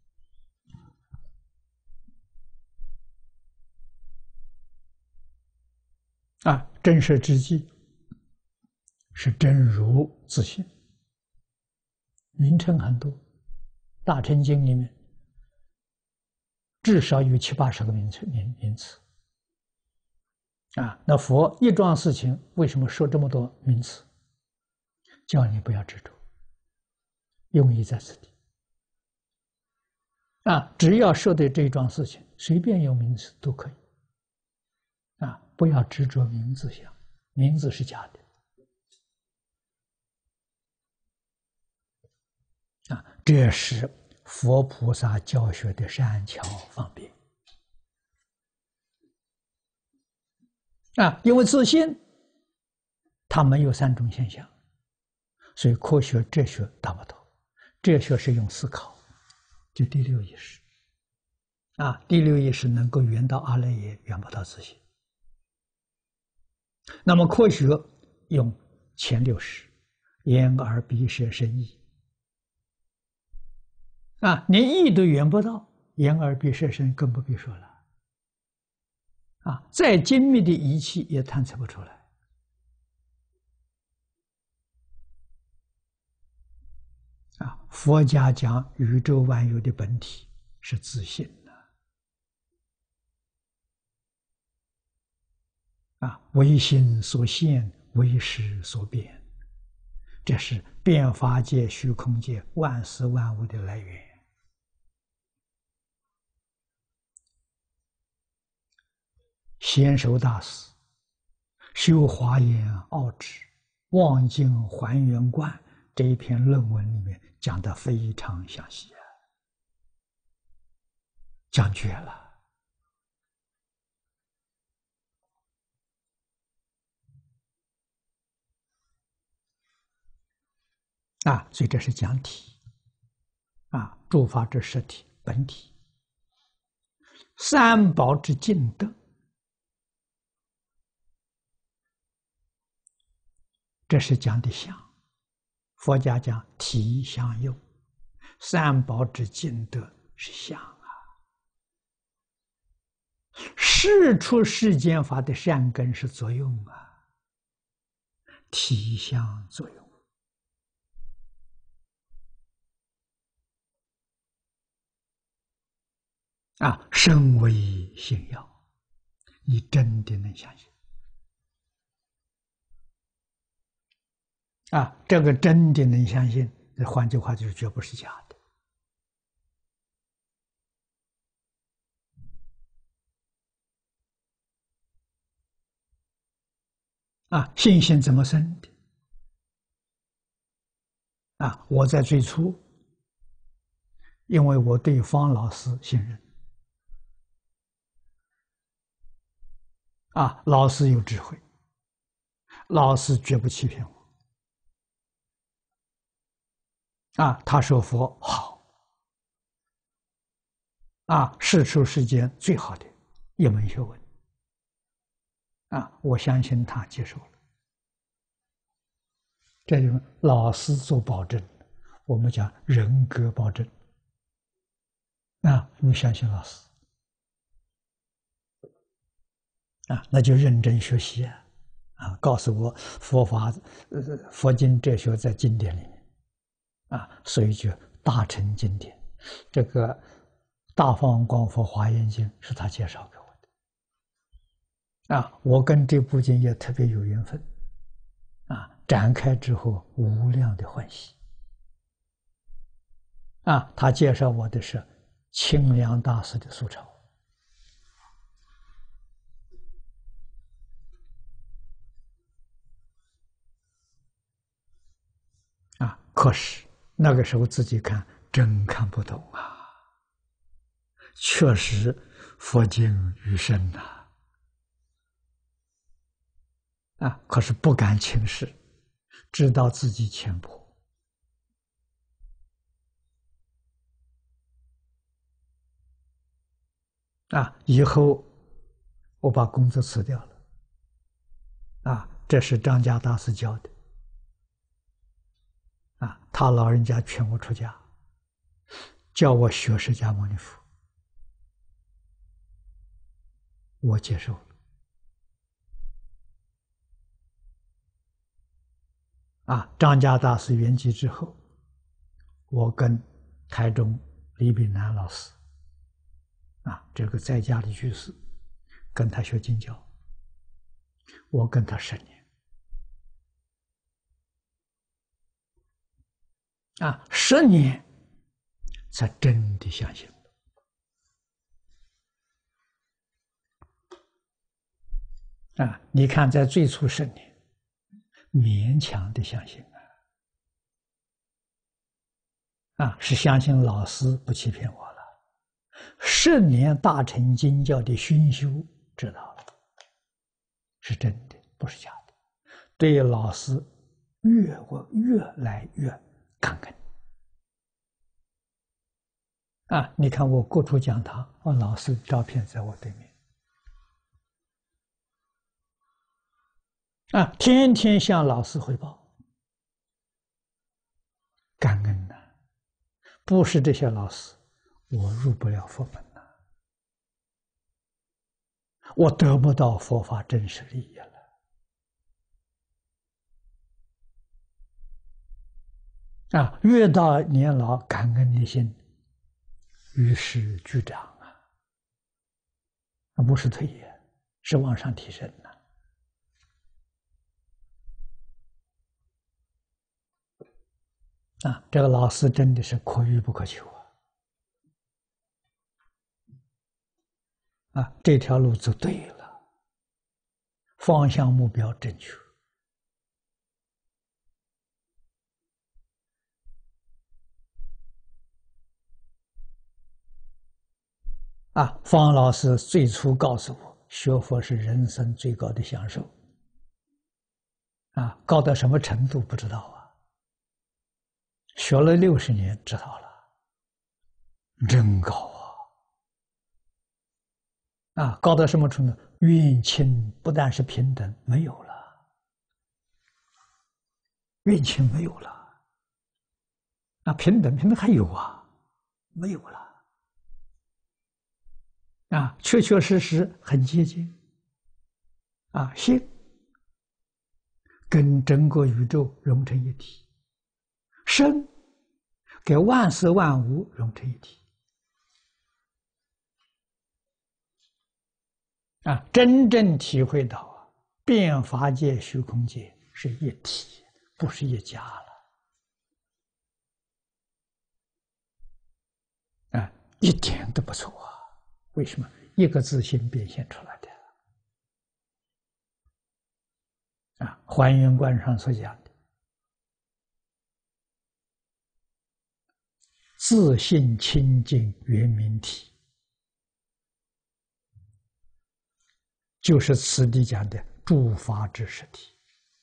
啊，真实之际是真如自性。名称很多，《大乘经》里面至少有七八十个名词名名词。啊，那佛一桩事情为什么说这么多名词？叫你不要执着，用意在此地。啊，只要说的这桩事情，随便用名词都可以。啊，不要执着名字相，名字是假的。啊，这是佛菩萨教学的善巧方便。啊，因为自信，它没有三种现象，所以科学、哲学达不到。哲学是用思考，就第六意识。 啊，第六意识能够圆到阿赖耶，圆不到自性。那么科学用前六识，眼耳鼻舌身意，啊，连意都圆不到，眼耳鼻舌身更不必说了。啊，再精密的仪器也探测不出来。啊，佛家讲宇宙万有的本体是自性的。啊，唯心所现，唯识所变，这是变法界、虚空界万事万物的来源。贤首大师修华严奥旨望境还原观这一篇论文里面讲得非常详细啊，讲绝了啊！所以这是讲体啊，诸法之实体本体，三宝之净德，这是讲的相。佛家讲体相用，三宝之净德是相啊。事出世间法的善根是作用啊，体相作用啊，深为信要，你真的能相信啊？这个真的能相信，换句话就是绝不是假的。啊，信心怎么生的？啊，我在最初，因为我对方老师信任，啊，老师有智慧，老师绝不欺骗我，啊，他说佛好，啊，世出世间最好的一门学问，啊，我相信他接受了。这就是老师做保证，我们讲人格保证。啊，你相信老师，啊，那就认真学习啊，啊，告诉我佛法，呃，佛经哲学在经典里面，啊，所以就大乘经典，这个《大放光佛华严经》是他介绍给我的，啊，我跟这部经也特别有缘分，啊，展开之后无量的欢喜，啊，他介绍我的是清凉大师的素抄。啊，可是那个时候自己看真看不懂啊，确实佛经余深呐，啊，可是不敢轻视，知道自己浅薄，啊，以后我把工作辞掉了，啊，这是张家大师教的，啊，他老人家劝我出家，叫我学释迦牟尼佛，我接受了。啊，张家大师圆寂之后，我跟台中李炳南老师，啊，这个在家的居士，跟他学经教，我跟他十年，啊，十年才真的相信。啊，你看，在最初十年，勉强的相信啊，啊，是相信老师不欺骗我了。十年大乘经教的熏修，知道了，是真的，不是假的。对老师越我越来越感恩。 啊，你看我各处讲堂，我老师照片在我对面，啊，天天向老师汇报，感恩呐！不是这些老师，我入不了佛门呐，我得不到佛法真实利益了。啊，越到年老，感恩的心与时俱长啊，那不是退也，是往上提升呐。啊，这个老师真的是可遇不可求啊！啊，这条路走对了，方向目标正确。啊，方老师最初告诉我，学佛是人生最高的享受。啊，高到什么程度不知道啊？学了六十年，知道了，真高啊！啊，高到什么程度？冤亲不但是平等，没有了，冤亲没有了。啊，平等，平等还有啊，没有了。啊，确确实实很接近。啊，心跟整个宇宙融成一体，身跟万事万物融成一体。啊，真正体会到啊，变法界、虚空界是一体，不是一家了。啊，一点都不错啊！为什么？一个自性变现出来的。啊，《还原观》上所讲的，自性清净圆明体，就是此地讲的诸法之实体。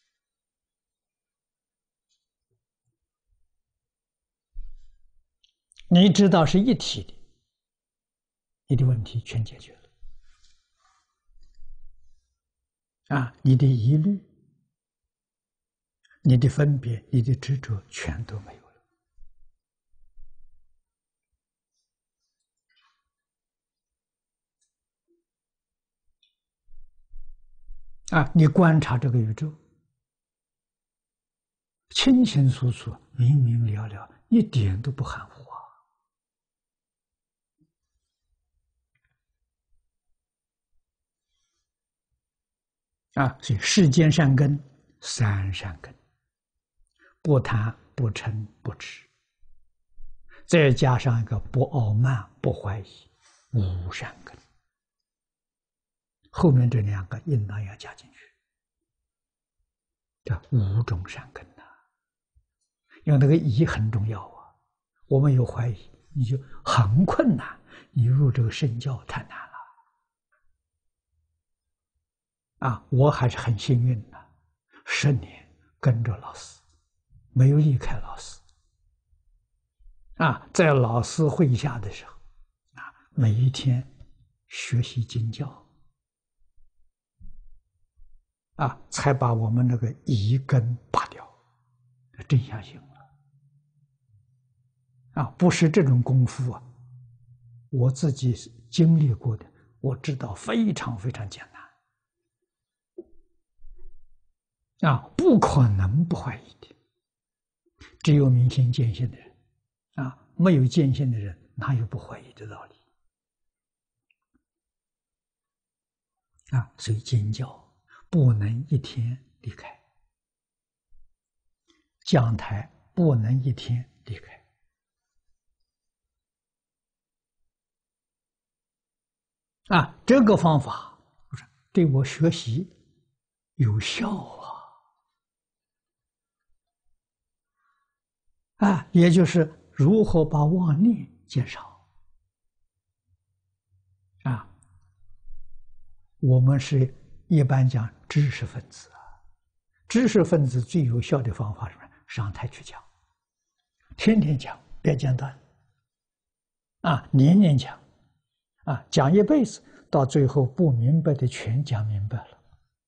你知道是一体的，你的问题全解决了。啊，你的疑虑、你的分别、你的执着，全都没有了。啊，你观察这个宇宙，清清楚楚、明明了了，一点都不含糊啊！啊，所以世间善根三善根，不贪、不嗔、不痴，再加上一个不傲慢、不怀疑，无善根。后面这两个应当要加进去，叫五种善根呐、啊。因为那个疑很重要啊，我们有怀疑，你就很困难，你入这个圣教太难了。啊，我还是很幸运的，十年跟着老师，没有离开老师。啊，在老师会下的时候，啊，每一天学习经教，啊，才把我们那个疑根拔掉，真相性了。啊，不是这种功夫啊，我自己经历过的，我知道非常非常艰难。啊，不可能不怀疑的，只有明心见性的人，啊，没有见性的人，哪有不怀疑的道理？啊，所以经教不能一天离开，讲台不能一天离开。啊，这个方法对我学习有效啊！啊，也就是如何把妄念减少。啊，我们是一般讲知识分子啊，知识分子最有效的方法是什么？上台去讲，天天讲，别间断。 啊，年年讲，啊，讲一辈子，到最后不明白的全讲明白了。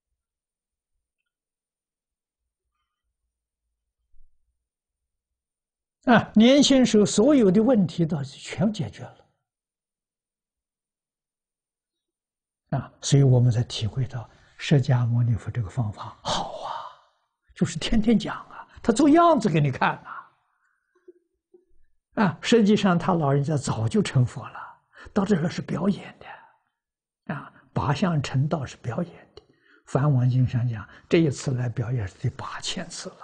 啊，年轻时候所有的问题都全解决了。啊，所以我们才体会到释迦牟尼佛这个方法好啊，就是天天讲啊，他做样子给你看啊。啊，实际上他老人家早就成佛了，到这个是表演的。啊，八相成道是表演的。梵王经上讲，这一次来表演是第八千次了。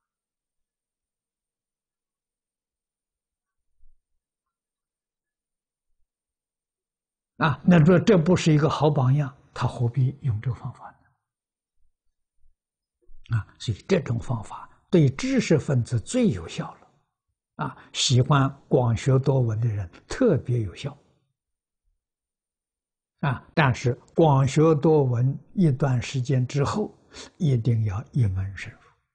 啊，那这这不是一个好榜样，他何必用这个方法呢？啊，所以这种方法对知识分子最有效了。啊，喜欢广学多闻的人特别有效。啊，但是广学多闻一段时间之后，一定要一门深入。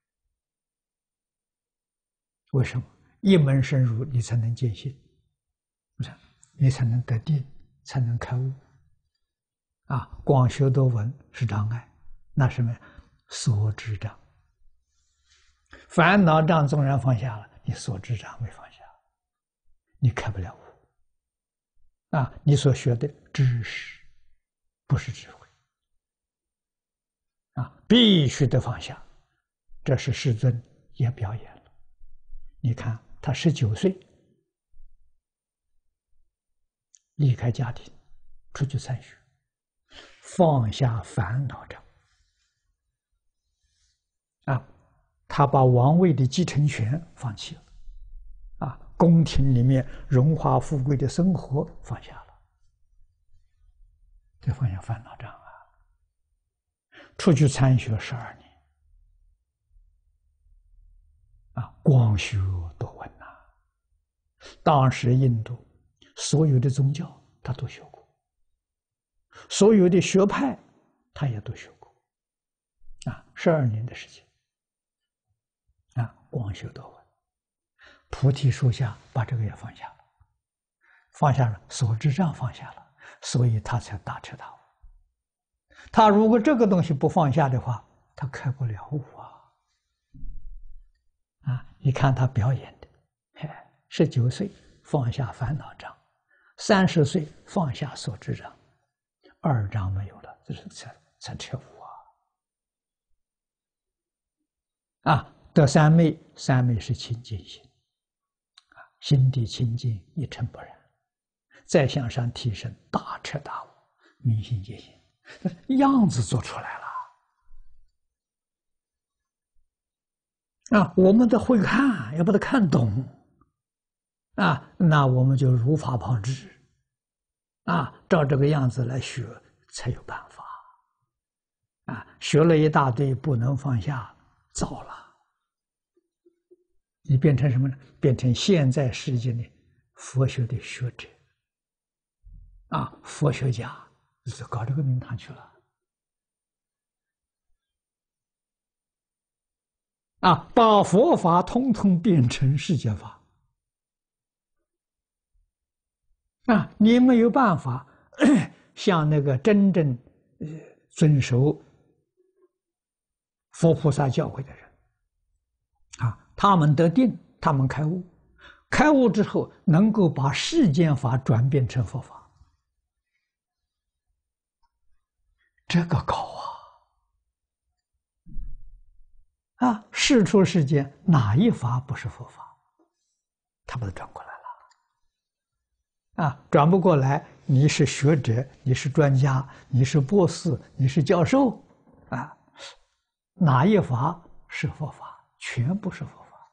为什么？一门深入，你才能见性，不是？你才能得定，才能开悟。啊，广学多闻是障碍，那什么？所知障。烦恼障纵然放下了，你所知障没放下，你开不了悟。啊，你所学的知识不是智慧。啊，必须得放下。这是世尊也表演了。你看他十九岁离开家庭出去参学，放下烦恼障。啊，他把王位的继承权放弃了。啊，宫廷里面荣华富贵的生活放下了，这放下烦恼障啊。出去参学十二年。啊，广学多闻呐。当时印度所有的宗教他都学过，所有的学派他也都学过。啊，十二年的时间。啊，广学多闻。菩提树下把这个也放下了，放下了所知障，放下了，所以他才大彻大悟。他如果这个东西不放下的话，他开不了悟啊。啊，你看他表演的，十九岁放下烦恼障，三十岁放下所知障，二障没有了，这是才才彻悟啊！啊，得三昧，三昧是清净心，啊，心地清净，一尘不染，再向上提升，大彻大悟，明心见性，样子做出来了。啊，我们得会看，要把它看懂。啊，那我们就如法炮制。啊，照这个样子来学才有办法。啊，学了一大堆不能放下，糟了。你变成什么呢？变成现在世界的佛学的学者。啊，佛学家就搞这个名堂去了。啊，把佛法统统变成世界法。啊，你没有办法像那个真正呃遵守佛菩萨教诲的人，啊，他们得定，他们开悟，开悟之后能够把世间法转变成佛法，这个高啊！啊，世出世间哪一法不是佛法？他把它转过来了。啊，转不过来，你是学者，你是专家，你是博士，你是教授，啊，哪一法是佛法？全部是佛法。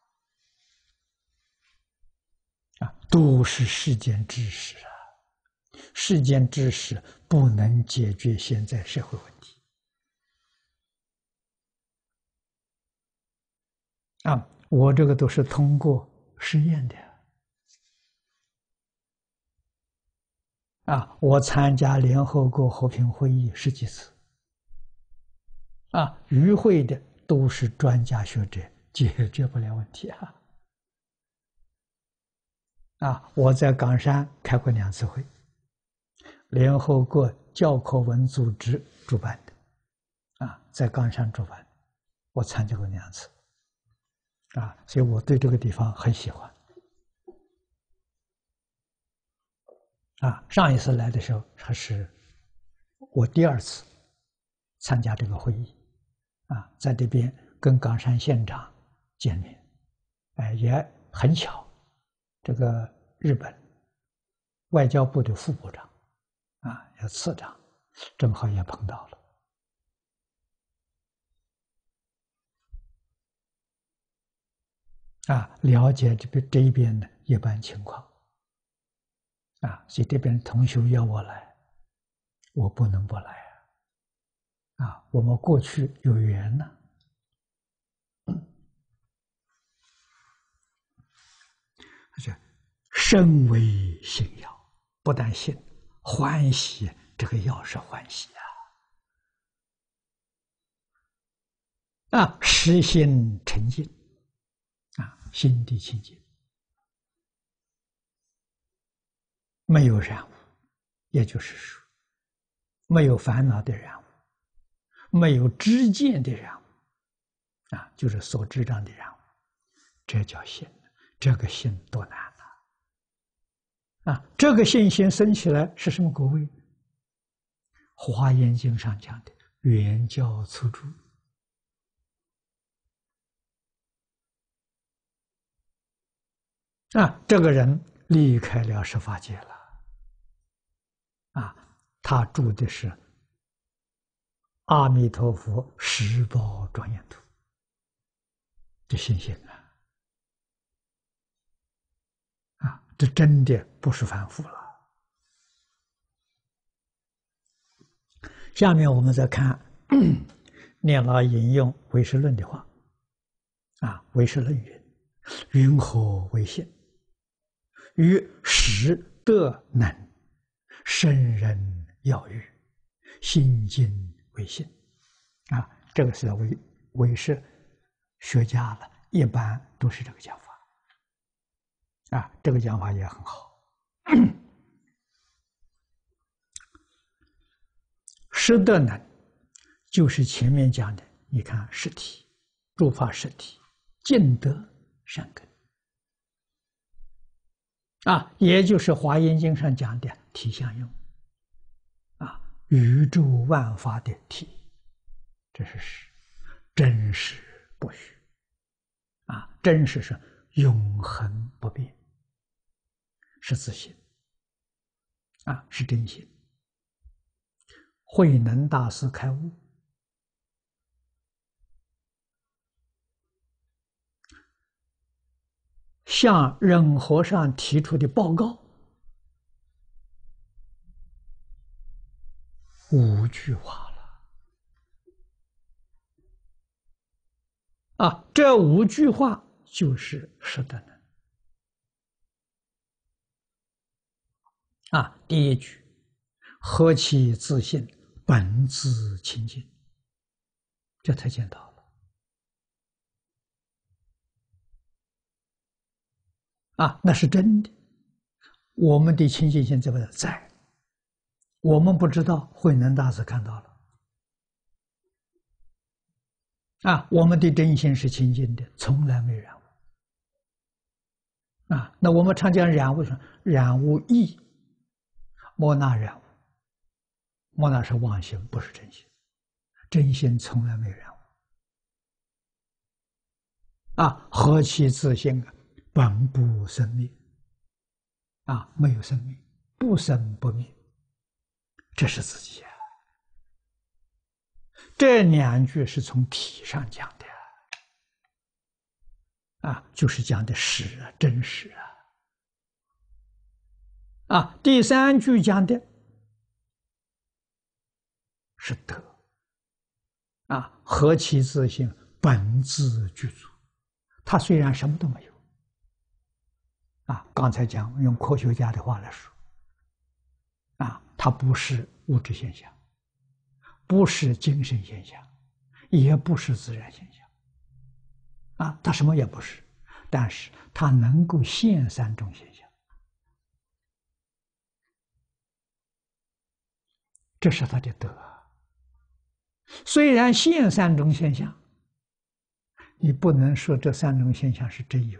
啊，都是世间知识啊！世间知识不能解决现在社会问题。啊，我这个都是通过实验的。啊，我参加联合国和平会议十几次。啊，与会的都是专家学者，解决不了问题啊。 啊，我在冈山开过两次会，联合国教科文组织主办的，啊，在冈山主办，我参加过两次，啊，所以我对这个地方很喜欢。啊，上一次来的时候还是我第二次参加这个会议，啊，在这边跟冈山县长见面，哎，也很巧，这个日本外交部的副部长，啊，有次长，正好也碰到了，啊，了解这边这一边的一般情况。啊，所以这边同学要我来，我不能不来啊！啊，我们过去有缘呢，而且深为信要，不但信，欢喜，这个要是欢喜啊！啊，实心沉静，啊，心地清净。没有染污，也就是说，没有烦恼的染污，没有知见的染污，啊，就是所知障的染污，这叫心。这个心多难啊！啊，这个信心生起来是什么果位？《华严经》上讲的圆教初住啊，这个人离开了十法界了。啊，他住的是阿弥陀佛十宝庄严土，这信心啊！啊，这真的不是凡夫了。下面我们再看念老引用唯识论的话，啊，唯识论云：云何为信？于识得能。圣人要欲，心经为信，啊，这个是为唯识学家了，一般都是这个讲法，啊，这个讲法也很好。识得能，就是前面讲的，你看实体、诸法实体、尽得善根，啊，也就是《华严经》上讲的体相用，啊，宇宙万法的体，这是实，真实不虚，啊，真实是永恒不变，是自性，啊，是真心。慧能大师开悟，向忍和尚提出的报告五句话了，啊，这五句话就是识得能。啊，第一句，何其自信，本自清净，这才见到了。啊，那是真的。我们的清净心在不在？我们不知道，慧能大师看到了。啊，我们的真心是清净的，从来没染污。啊，那我们常讲染污，说染污意，莫那染污，莫那是妄心，不是真心。真心从来没染污。啊，何其自性啊，本不生灭。啊，没有生命，不生不灭，这是自己啊。这两句是从体上讲的啊，就是讲的实啊，真实啊。啊，第三句讲的是德啊，何其自性，本自具足。他虽然什么都没有啊，刚才讲用科学家的话来说啊，它不是物质现象，不是精神现象，也不是自然现象啊，它什么也不是，但是它能够现三种现象这是他的德。虽然现三种现象，你不能说这三种现象是真有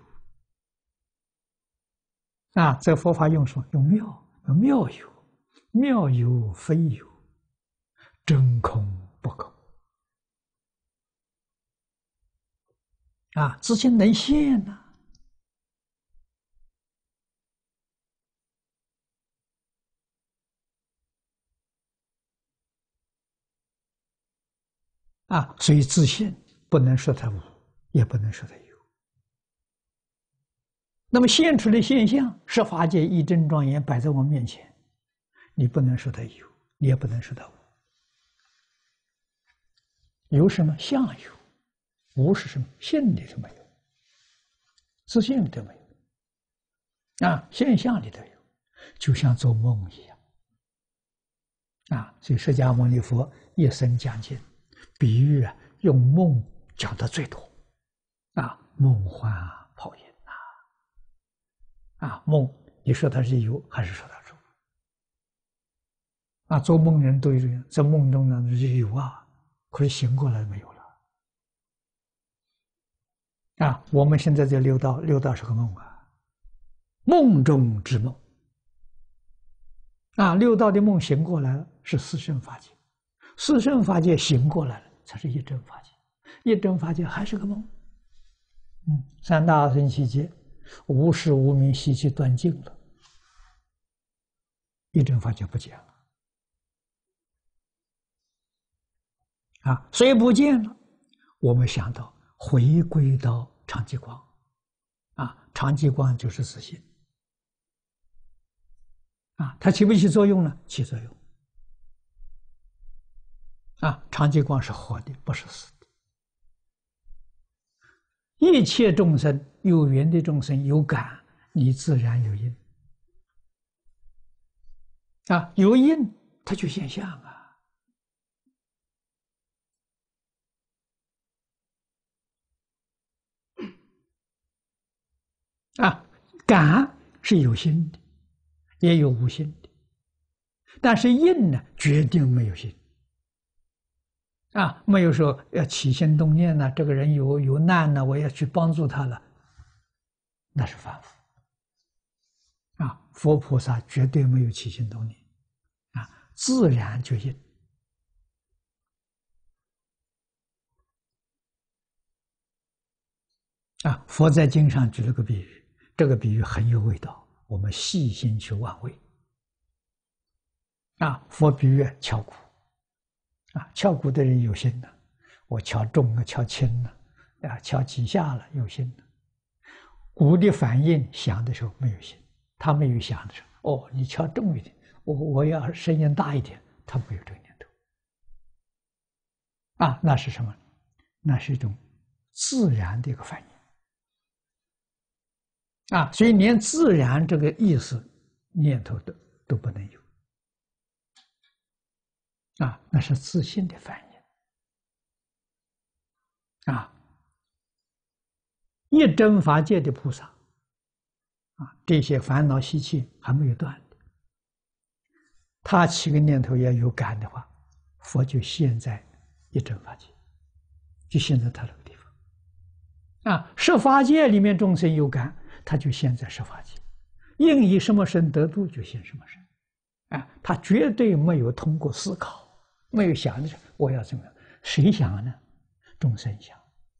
啊。在佛法用说用妙，妙有，妙有非有，真空不空啊，自性能现呐。啊，所以自性不能说它无，也不能说它有。那么现出的现象，十法界一真庄严摆在我面前，你不能说它有，你也不能说它无。有什么相有，无是什么性里头没有，自性里头没有，啊，现象里头有，就像做梦一样。啊，所以释迦牟尼佛一生讲经，比喻啊，用梦讲的最多。啊，梦幻泡影啊，啊，梦，你说它是有还是说它是无？啊，做梦人都有这样，在梦中呢是有啊，可是醒过来没有了。啊，我们现在在六道，六道是个梦啊，梦中之梦。啊，六道的梦醒过来了，是四圣法界；四圣法界醒过来了，才是一真法界。一真法界还是个梦。嗯，三大阿僧祇劫，无始无明习气断尽了，一真法界不见了。啊，虽不见了，我们想到回归到常寂光。啊，常寂光就是自性。啊，它起不起作用呢？起作用。啊，常寂光是活的，不是死的。一切众生，有缘的众生有感，你自然有因。啊，有因它就现象啊。啊，感是有心的，也有无心的，但是因呢，决定没有心。啊，没有说要起心动念呢，这个人有有难呢，我要去帮助他了，那是凡夫。啊，佛菩萨绝对没有起心动念，啊，自然就因。啊，佛在经上举了个比喻，这个比喻很有味道，我们细心去玩味。啊，佛比喻敲鼓。啊，敲鼓的人有心的，我敲重了，敲轻了，啊，敲几下了，有心的。鼓的反应响的时候没有心，他没有响的时候，哦，你敲重一点，我我要声音大一点，他没有这个念头。啊，那是什么？那是一种自然的一个反应。啊，所以连自然这个意思念头都都不能有。啊，那是自信的反应。啊，一真法界的菩萨，啊，这些烦恼习气还没有断的，他起个念头要有感的话，佛就现在一真法界，就现在他那个地方。啊，十法界里面众生有感，他就现在十法界，应以什么身得度就现什么身。啊，他绝对没有通过思考，没有想着我要怎么样，谁想呢？众生想。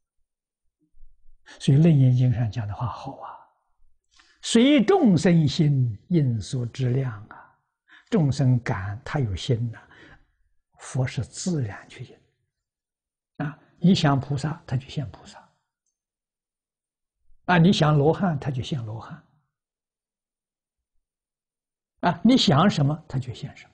所以《楞严经》上讲的话好啊，随众生心，应所知量啊。众生感他有心呐、啊，佛是自然去应。啊，你想菩萨，他就现菩萨；啊，你想罗汉，他就现罗汉；啊，你想什么，他就现什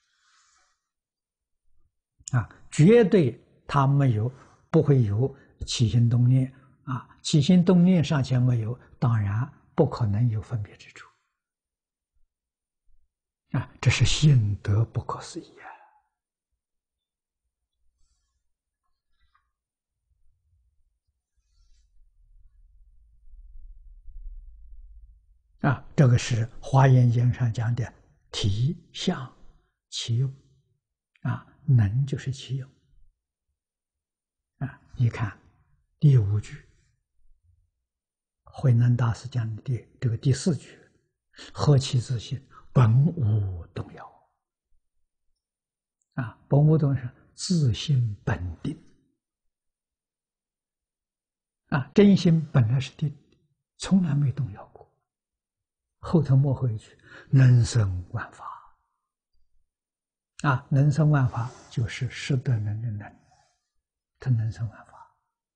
么。啊，绝对他没有，不会有起心动念。啊，起心动念尚且没有，当然不可能有分别之处。啊，这是性德不可思议啊！啊，这个是《华严经》上讲的体相其用。 啊，能就是其用。啊，你看第五句，慧能大师讲的第这个第四句，何其自信，本无动摇。啊，本无动摇是自信本定。啊，真心本来是定，从来没动摇过。后头末后一句，能生万法。啊，能生万法就是识得能的能，它能生万法。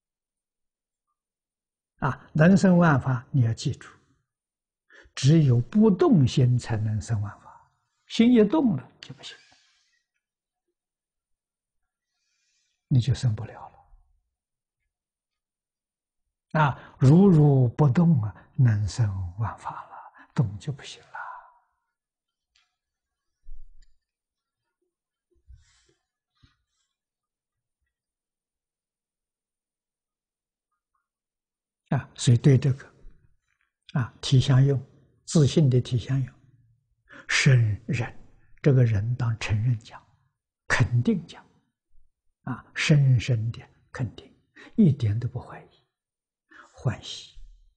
啊，能生万法，你要记住，只有不动心才能生万法，心一动了就不行，你就生不了了。啊，如如不动啊，能生万法了，动就不行了。啊，所以对这个啊体相用，自信的体相用，生忍，这个人当承认讲，肯定讲，啊，深深的肯定，一点都不怀疑，欢喜。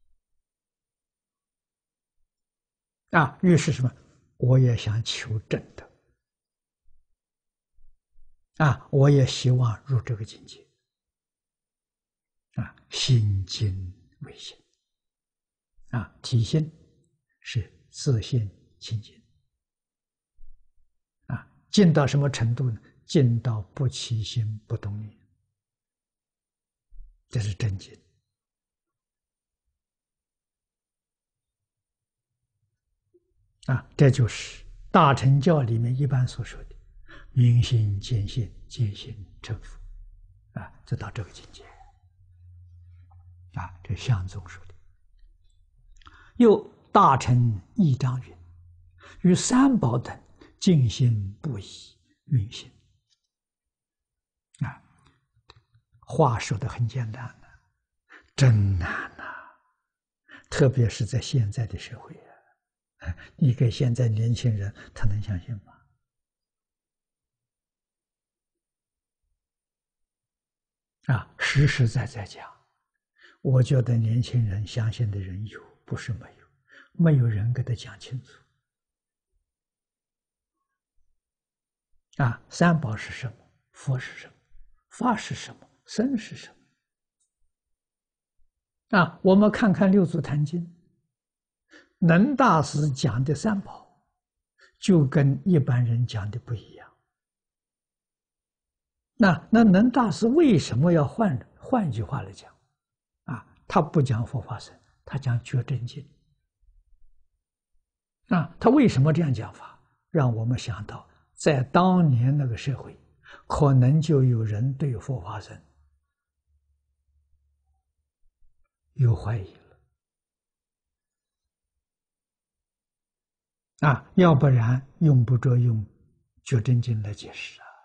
啊，于是什么？我也想求证的，啊，我也希望入这个境界，啊，心经为心。啊，体性是自信清净。啊，静到什么程度呢？静到不起心不动念，这是真静。啊，这就是大乘教里面一般所说的明心见性，见性成佛。啊，就到这个境界。啊，这相宗说的。又大乘义章云：“与三宝等静心不移，运行。”啊，话说的很简单的，真难呐、啊！特别是在现在的社会啊，你给现在年轻人，他能相信吗？啊，实实在在讲，我觉得年轻人相信的人有，不是没有，没有人给他讲清楚。啊，三宝是什么？佛是什么？法是什么？僧是什么？啊，我们看看《六祖坛经》，能大师讲的三宝，就跟一般人讲的不一样。那那能大师为什么要换换一句话来讲？啊，他不讲佛法僧，他讲觉真经。啊，他为什么这样讲法？让我们想到，在当年那个社会，可能就有人对佛法僧有怀疑了。啊，要不然用不着用觉真经来解释啊。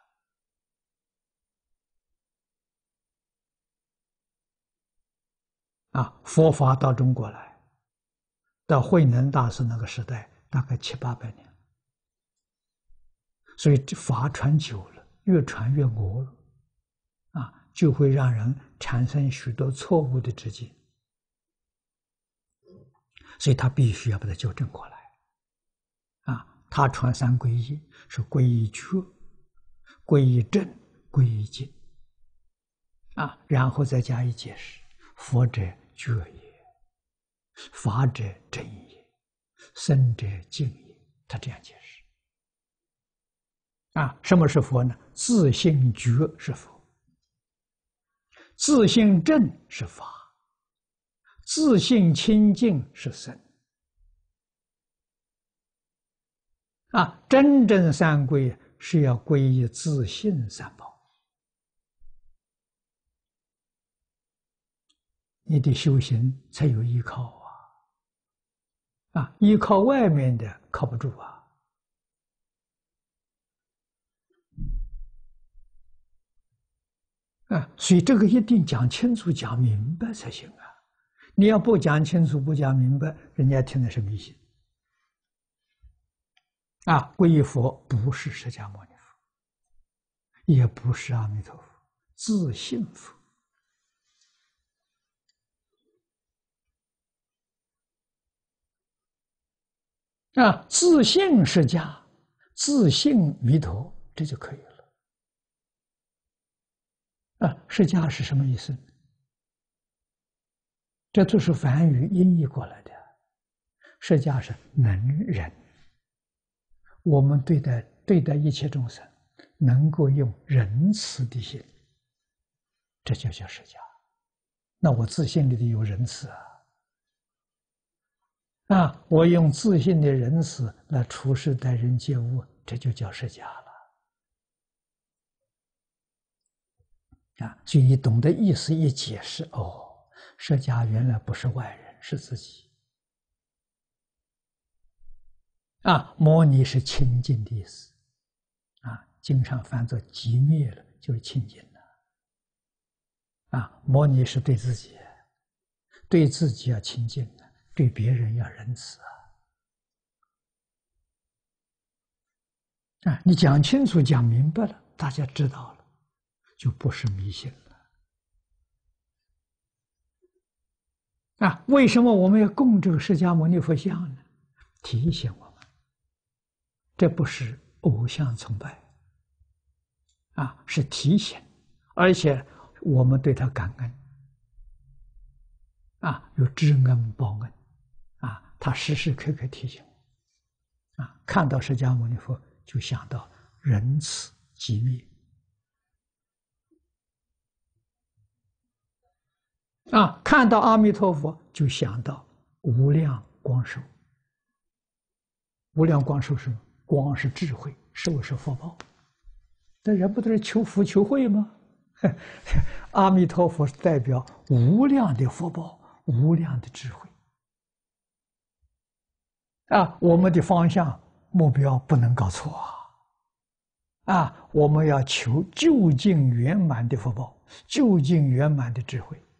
啊，佛法到中国来，到慧能大师那个时代，大概七八百年，所以法传久了，越传越讹了，啊，就会让人产生许多错误的知见，所以他必须要把它纠正过来。啊，他传三皈依是皈依觉、皈依正、皈依净，啊，然后再加以解释：佛者觉也，法者正也，僧者净也。他这样解释。啊，什么是佛呢？自性觉是佛，自性正是法，自性清净是僧。啊，真正三皈是要皈依自性三宝。你的修行才有依靠啊！啊，依靠外面的靠不住啊！啊，所以这个一定讲清楚、讲明白才行啊！你要不讲清楚、不讲明白，人家听的是迷信。啊，皈依佛不是释迦牟尼佛， 也不是阿弥陀佛，自信佛。啊，自信释迦，自信弥陀，这就可以了。啊，释迦是什么意思？这都是梵语音译过来的。释迦是能忍，我们对待对待一切众生，能够用仁慈的心，这就叫释迦。那我自信里头有仁慈啊。啊，我用自信的仁慈来处事待人接物，这就叫释迦了。啊，所以你懂得意思一解释，哦，释迦原来不是外人，是自己。啊，摩尼是清净的意思。啊，经常翻作寂灭了，就是清净了。啊，摩尼是对自己，对自己要清净的，对别人要仁慈啊。啊，你讲清楚、讲明白了，大家知道了，就不是迷信了。啊，为什么我们要供这个释迦牟尼佛像呢？提醒我们，这不是偶像崇拜，啊，是提醒，而且我们对他感恩，啊，有知恩报恩，啊，他时时刻刻提醒我，啊，看到释迦牟尼佛就想到仁慈寂灭。啊，看到阿弥陀佛就想到无量光寿。无量光寿是光是智慧，寿是福报。这人不都是求福求慧吗？阿弥陀佛是代表无量的福报，无量的智慧。啊，我们的方向目标不能搞错啊！啊，我们要求究竟圆满的福报，究竟圆满的智慧。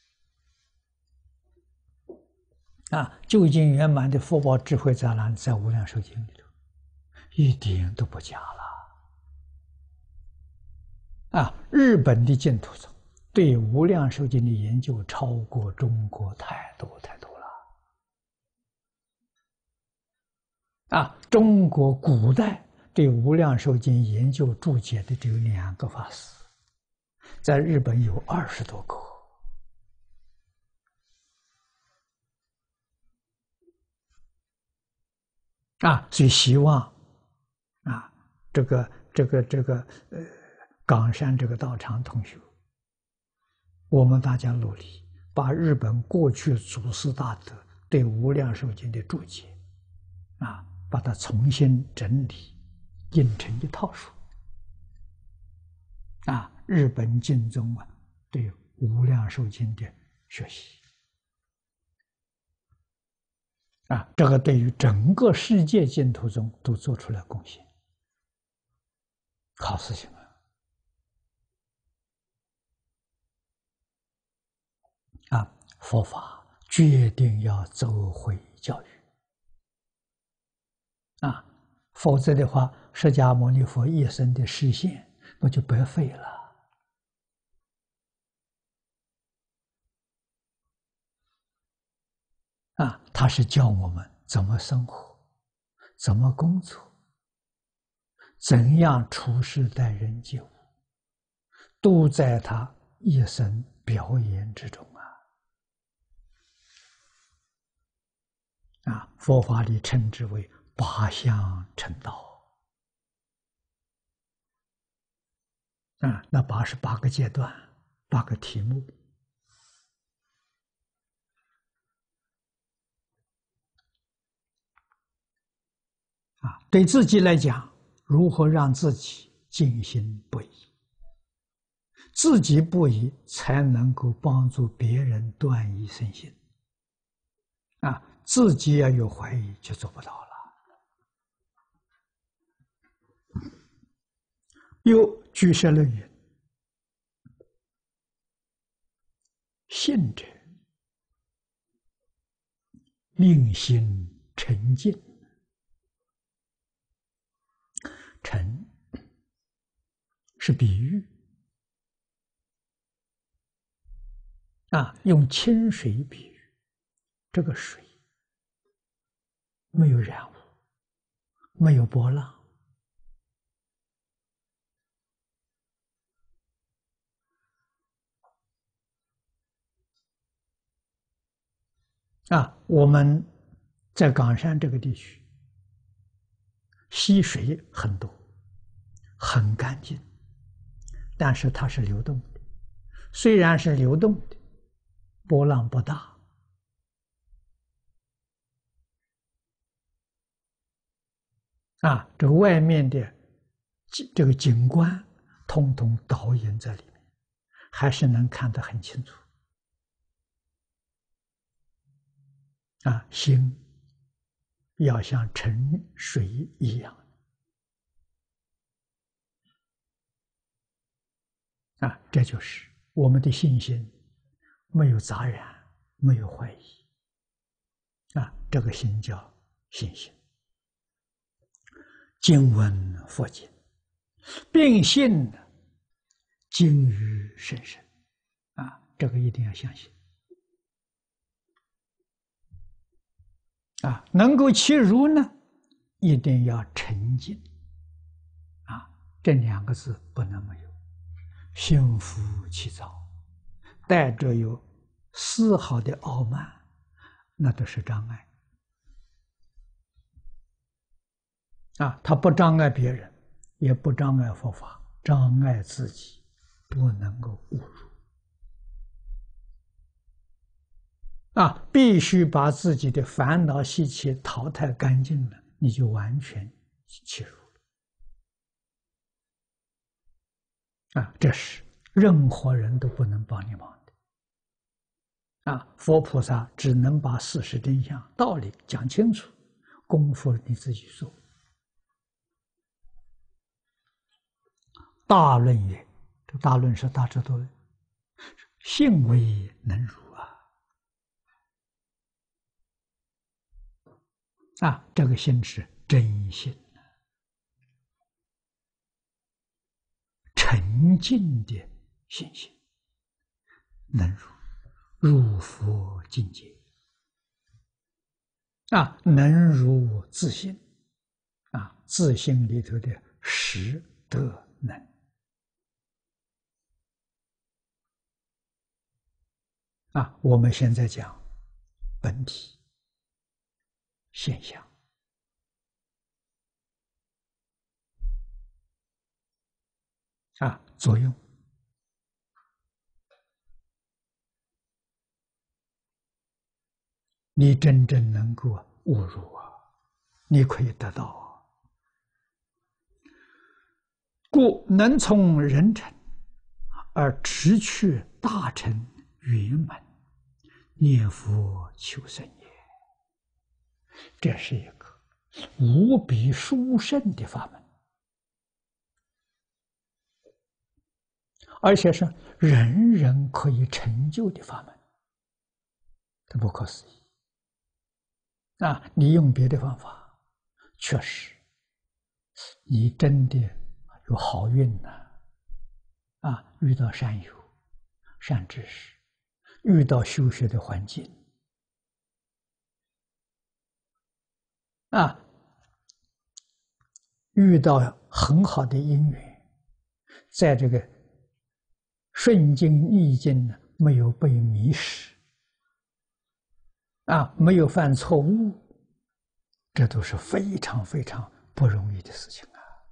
啊，究竟圆满的福报智慧在哪里？在无量寿经里头，一点都不假了。啊，日本的净土宗对无量寿经的研究超过中国太多太多了。啊，中国古代对无量寿经研究注解的只有两个法师，在日本有二十多个。啊，所以希望，啊，这个这个这个呃，冈山这个道场同学，我们大家努力，把日本过去祖师大德对无量寿经的注解，啊，把它重新整理，印成一套书。啊，日本经宗啊，对无量寿经的学习。啊，这个对于整个世界净土宗都做出了贡献，好事情啊！啊，佛法决定要走回教育啊，否则的话，释迦牟尼佛一生的示现那就白费了。啊，他是教我们怎么生活，怎么工作，怎样处事待人接物，都在他一生表演之中啊！啊，佛法里称之为八相成道。啊，那八十八个阶段，八个题目。啊，对自己来讲，如何让自己尽心不疑，自己不疑，才能够帮助别人断疑生信。啊，自己要有怀疑，就做不到了。又居舍论云：信者，令心沉静。沉是比喻啊，用清水比喻，这个水没有染污，没有波浪。啊，我们在冈山这个地区，溪水很多，很干净，但是它是流动的。虽然是流动的，波浪不大。啊，这个外面的这个景观，通通倒映在里面，还是能看得很清楚。啊，心要像沉水一样。啊，这就是我们的信心没有杂染，没有怀疑。啊，这个心叫信心。经闻佛经，并信经于甚深。啊，这个一定要相信。啊，能够其如呢，一定要沉静。啊，这两个字不能没有。心浮气躁，带着有丝毫的傲慢，那都是障碍。啊，他不障碍别人，也不障碍佛法，障碍自己，不能够误入。啊，必须把自己的烦恼习气淘汰干净了，你就完全切入了。啊，这是任何人都不能帮你忙的。啊，佛菩萨只能把事实真相、道理讲清楚，功夫你自己做。大论也，这大论是大智度论，信为能如啊！啊，这个心是真心，沉静的信心，能入入佛境界啊，能入自性啊，自性里头的实德能。啊，我们现在讲本体现象。啊，作用。你真正能够悟入啊，你可以得到啊。故能从人臣而直去大乘圆满，念佛求生也。这是一个无比殊胜的法门，而且是人人可以成就的法门，这不可思议。啊，你用别的方法，确实，你真的有好运呐！啊，遇到善友、善知识，遇到修学的环境，啊，遇到很好的因缘，在这个顺境逆境呢，没有被迷失，啊，没有犯错误，这都是非常非常不容易的事情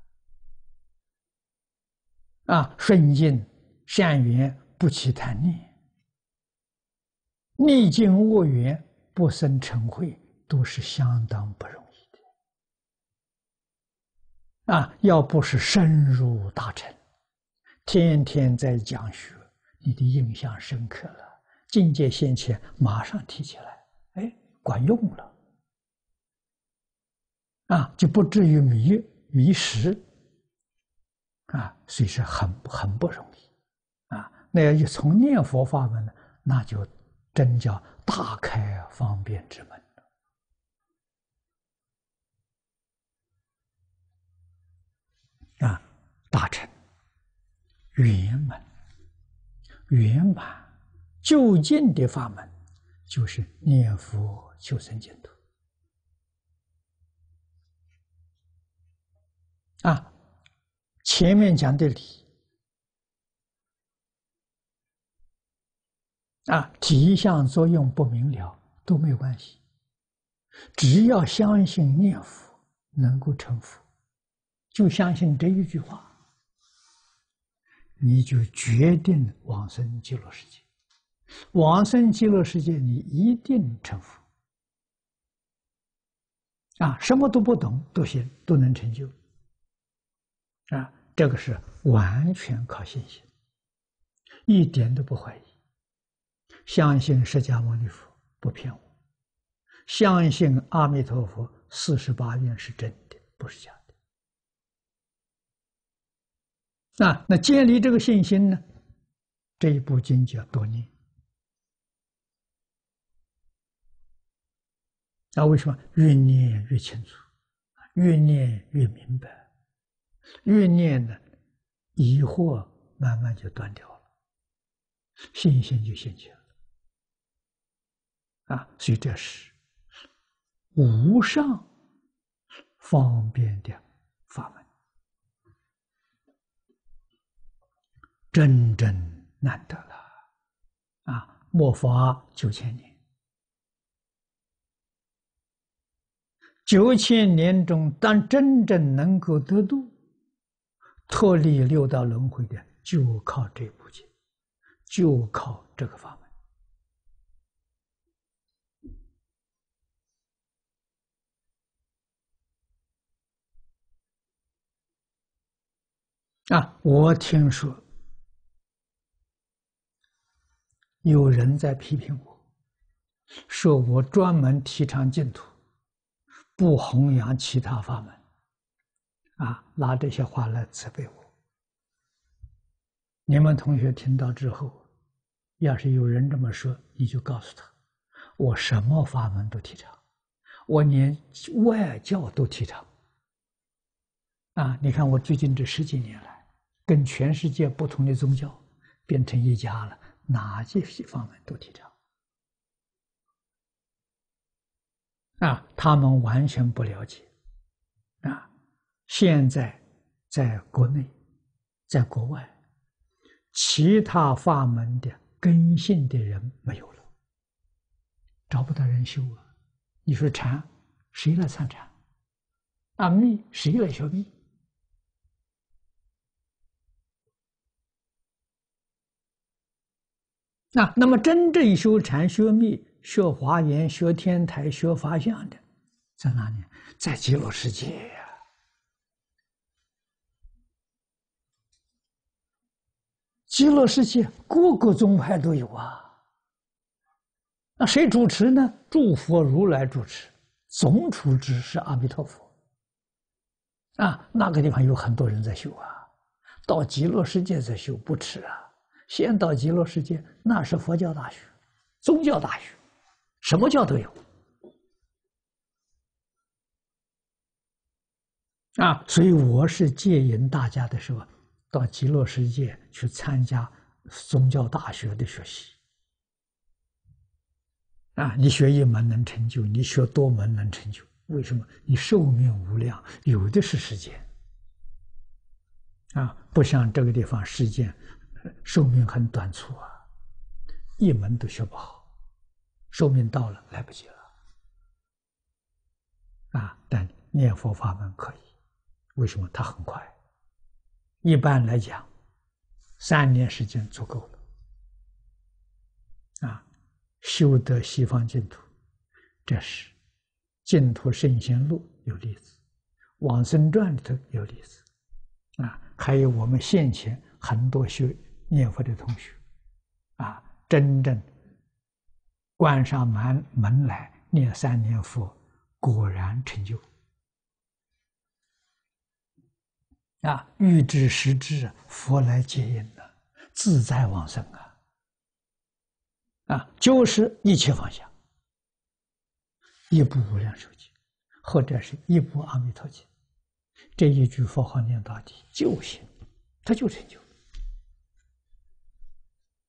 啊！啊，顺境善缘不起贪念，逆境恶缘不生嗔恚，都是相当不容易的啊！要不是深入大乘，天天在讲学，你的印象深刻了，境界现前，马上提起来。哎，管用了，啊，就不至于迷迷失，啊，所以是很很不容易，啊，那要一从念佛法门呢，那就真叫大开方便之门了，啊，大乘圆满、圆满、究竟的法门，就是念佛求生净土。啊，前面讲的理啊，体相作用不明了都没有关系，只要相信念佛能够成佛，就相信这一句话，你就决定往生极乐世界。往生极乐世界，你一定成佛。啊，什么都不懂都行，都能成就。啊，这个是完全靠信心，一点都不怀疑。相信释迦牟尼佛不骗我，相信阿弥陀佛四十八愿是真的，不是假的。啊，那建立这个信心呢？这一部经叫多念。那为什么越念越清楚，越念越明白，越念呢，疑惑慢慢就断掉了，信心就现起了。啊，所以这是无上方便的法门，真正难得了。啊，末法九千年，九千年中，当真正能够得度、脱离六道轮回的，就靠这部经，就靠这个法门。啊，我听说有人在批评我，说我专门提倡净土，不弘扬其他法门，啊，拿这些话来责备我。你们同学听到之后，要是有人这么说，你就告诉他，我什么法门都提倡，我连外教都提倡。啊，你看我最近这十几年来，跟全世界不同的宗教变成一家了，哪些方面都提倡。啊，他们完全不了解。啊，现在在国内，在国外，其他法门的根性的人没有了，找不到人修啊。你说禅，谁来参禅？啊，密，谁来学密？啊，那么真正修禅、学密、学华严、学天台、学法相的，在哪里？在极乐世界呀、啊！极乐世界各个宗派都有啊。那谁主持呢？诸佛如来主持，总处之是阿弥陀佛。啊，那个地方有很多人在修啊，到极乐世界在修，不迟啊。先到极乐世界，那是佛教大学、宗教大学，什么教都有。啊，所以我是建议大家的时候，到极乐世界去参加宗教大学的学习。啊，你学一门能成就，你学多门能成就。为什么？你寿命无量，有的是时间。啊，不像这个地方时间寿命很短促啊，一门都学不好，寿命到了来不及了。啊，但念佛法门可以，为什么？它很快，一般来讲，三年时间足够了。啊，修得西方净土，这是《净土圣贤录》有例子，《往生传》里头有例子。啊，还有我们现前很多修念佛的同学，啊，真正关上门门来念三年佛，果然成就。啊，欲知时至，佛来接引了，自在往生啊！啊，就是一切放下，一部无量寿经，或者是一部阿弥陀经，这一句佛号念到底就行，它就成就。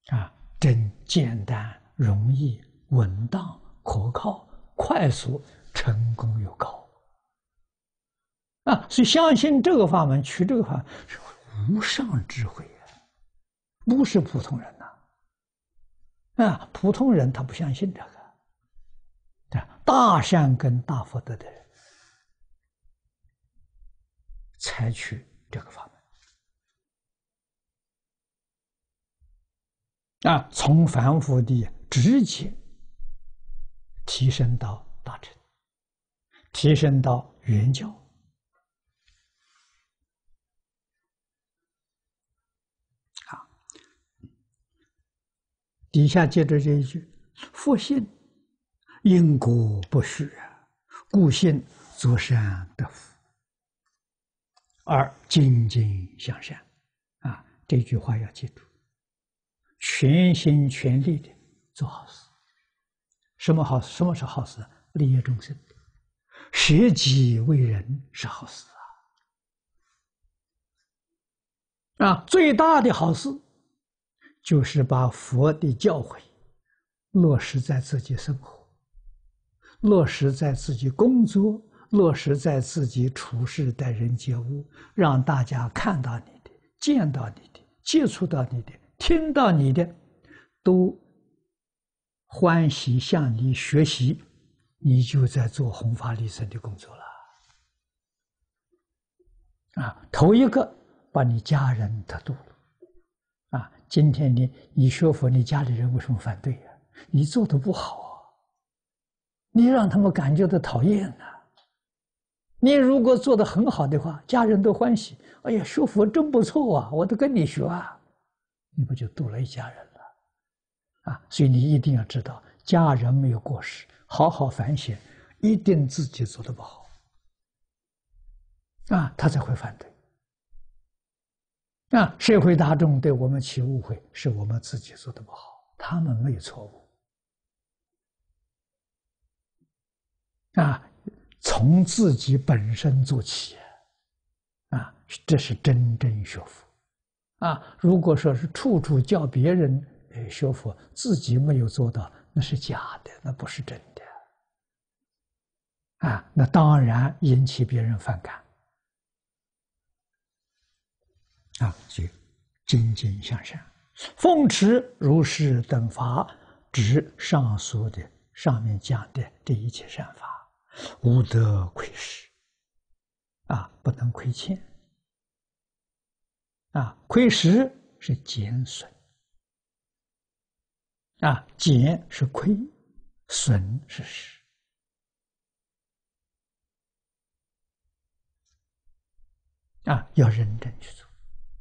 啊，真简单、容易、稳当、可靠、快速，成功又高。啊，所以相信这个法门，取这个法门是无上智慧啊，不是普通人呐。啊，普通人他不相信这个。啊，大善根大福德的人采取这个法门。啊，从凡夫的直接提升到大乘，提升到圆教。啊，底下接着这一句：佛信因果不虚，故信作善得福，而精进向善。啊，这句话要记住，全心全力的做好事。什么好事？什么是好事？利益众生，舍己为人是好事啊！啊，最大的好事就是把佛的教诲落实在自己生活，落实在自己工作，落实在自己处事待人接物，让大家看到你的、见到你的、接触到你的、听到你的，都欢喜向你学习，你就在做弘法利生的工作了。啊，头一个把你家人得度了。啊，今天你你学佛，你家里人为什么反对呀？你做的不好啊，你让他们感觉到讨厌呐。你如果做的很好的话，家人都欢喜，哎呀，学佛真不错啊，我都跟你学啊，你不就度了一家人了？啊，所以你一定要知道，家人没有过失，好好反省，一定自己做的不好，啊，他才会反对。啊，社会大众对我们起误会，是我们自己做的不好，他们没有错误。啊，从自己本身做起，啊，这是真正学佛。啊，如果说是处处叫别人学佛，自己没有做到，那是假的，那不是真的。啊，那当然引起别人反感。啊，所以精进向善，奉持如是等法，指上述的上面讲的这一切善法，无得亏失。啊，不能亏欠。啊，亏失是减损。啊，减是亏，损是失。啊，要认真去做。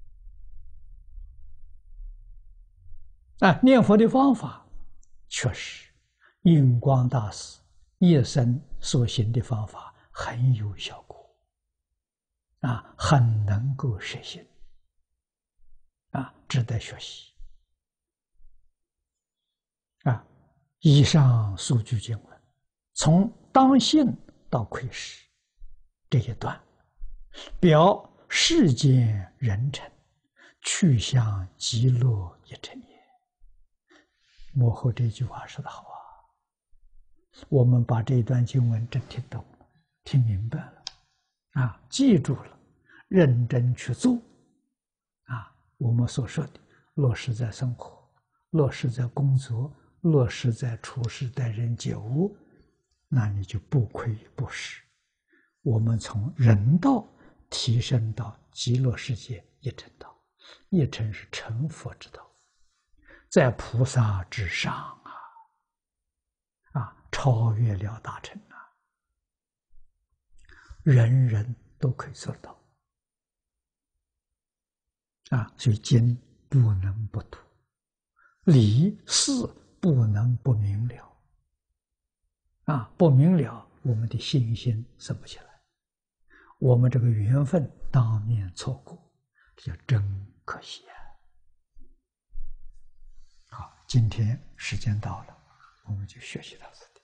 啊，念佛的方法确实，印光大师一生所行的方法很有效果，啊，很能够实行，啊，值得学习。啊，以上数句经文，从当信到亏失这一段，表世间人臣去向极乐一尘也。幕后这句话说得好啊！我们把这一段经文真听懂了，听明白了，啊，记住了，认真去做，啊，我们所说的落实在生活，落实在工作，落实在处事待人接物，那你就不亏不失。我们从人道提升到极乐世界一乘道，一乘是成佛之道，在菩萨之上啊，啊，超越了大乘啊，人人都可以做到啊，所以经不能不读，理事不能不明了啊，不明了，我们的信心生不起来，我们这个缘分当面错过，这叫真可惜啊！好，今天时间到了，我们就学习到此。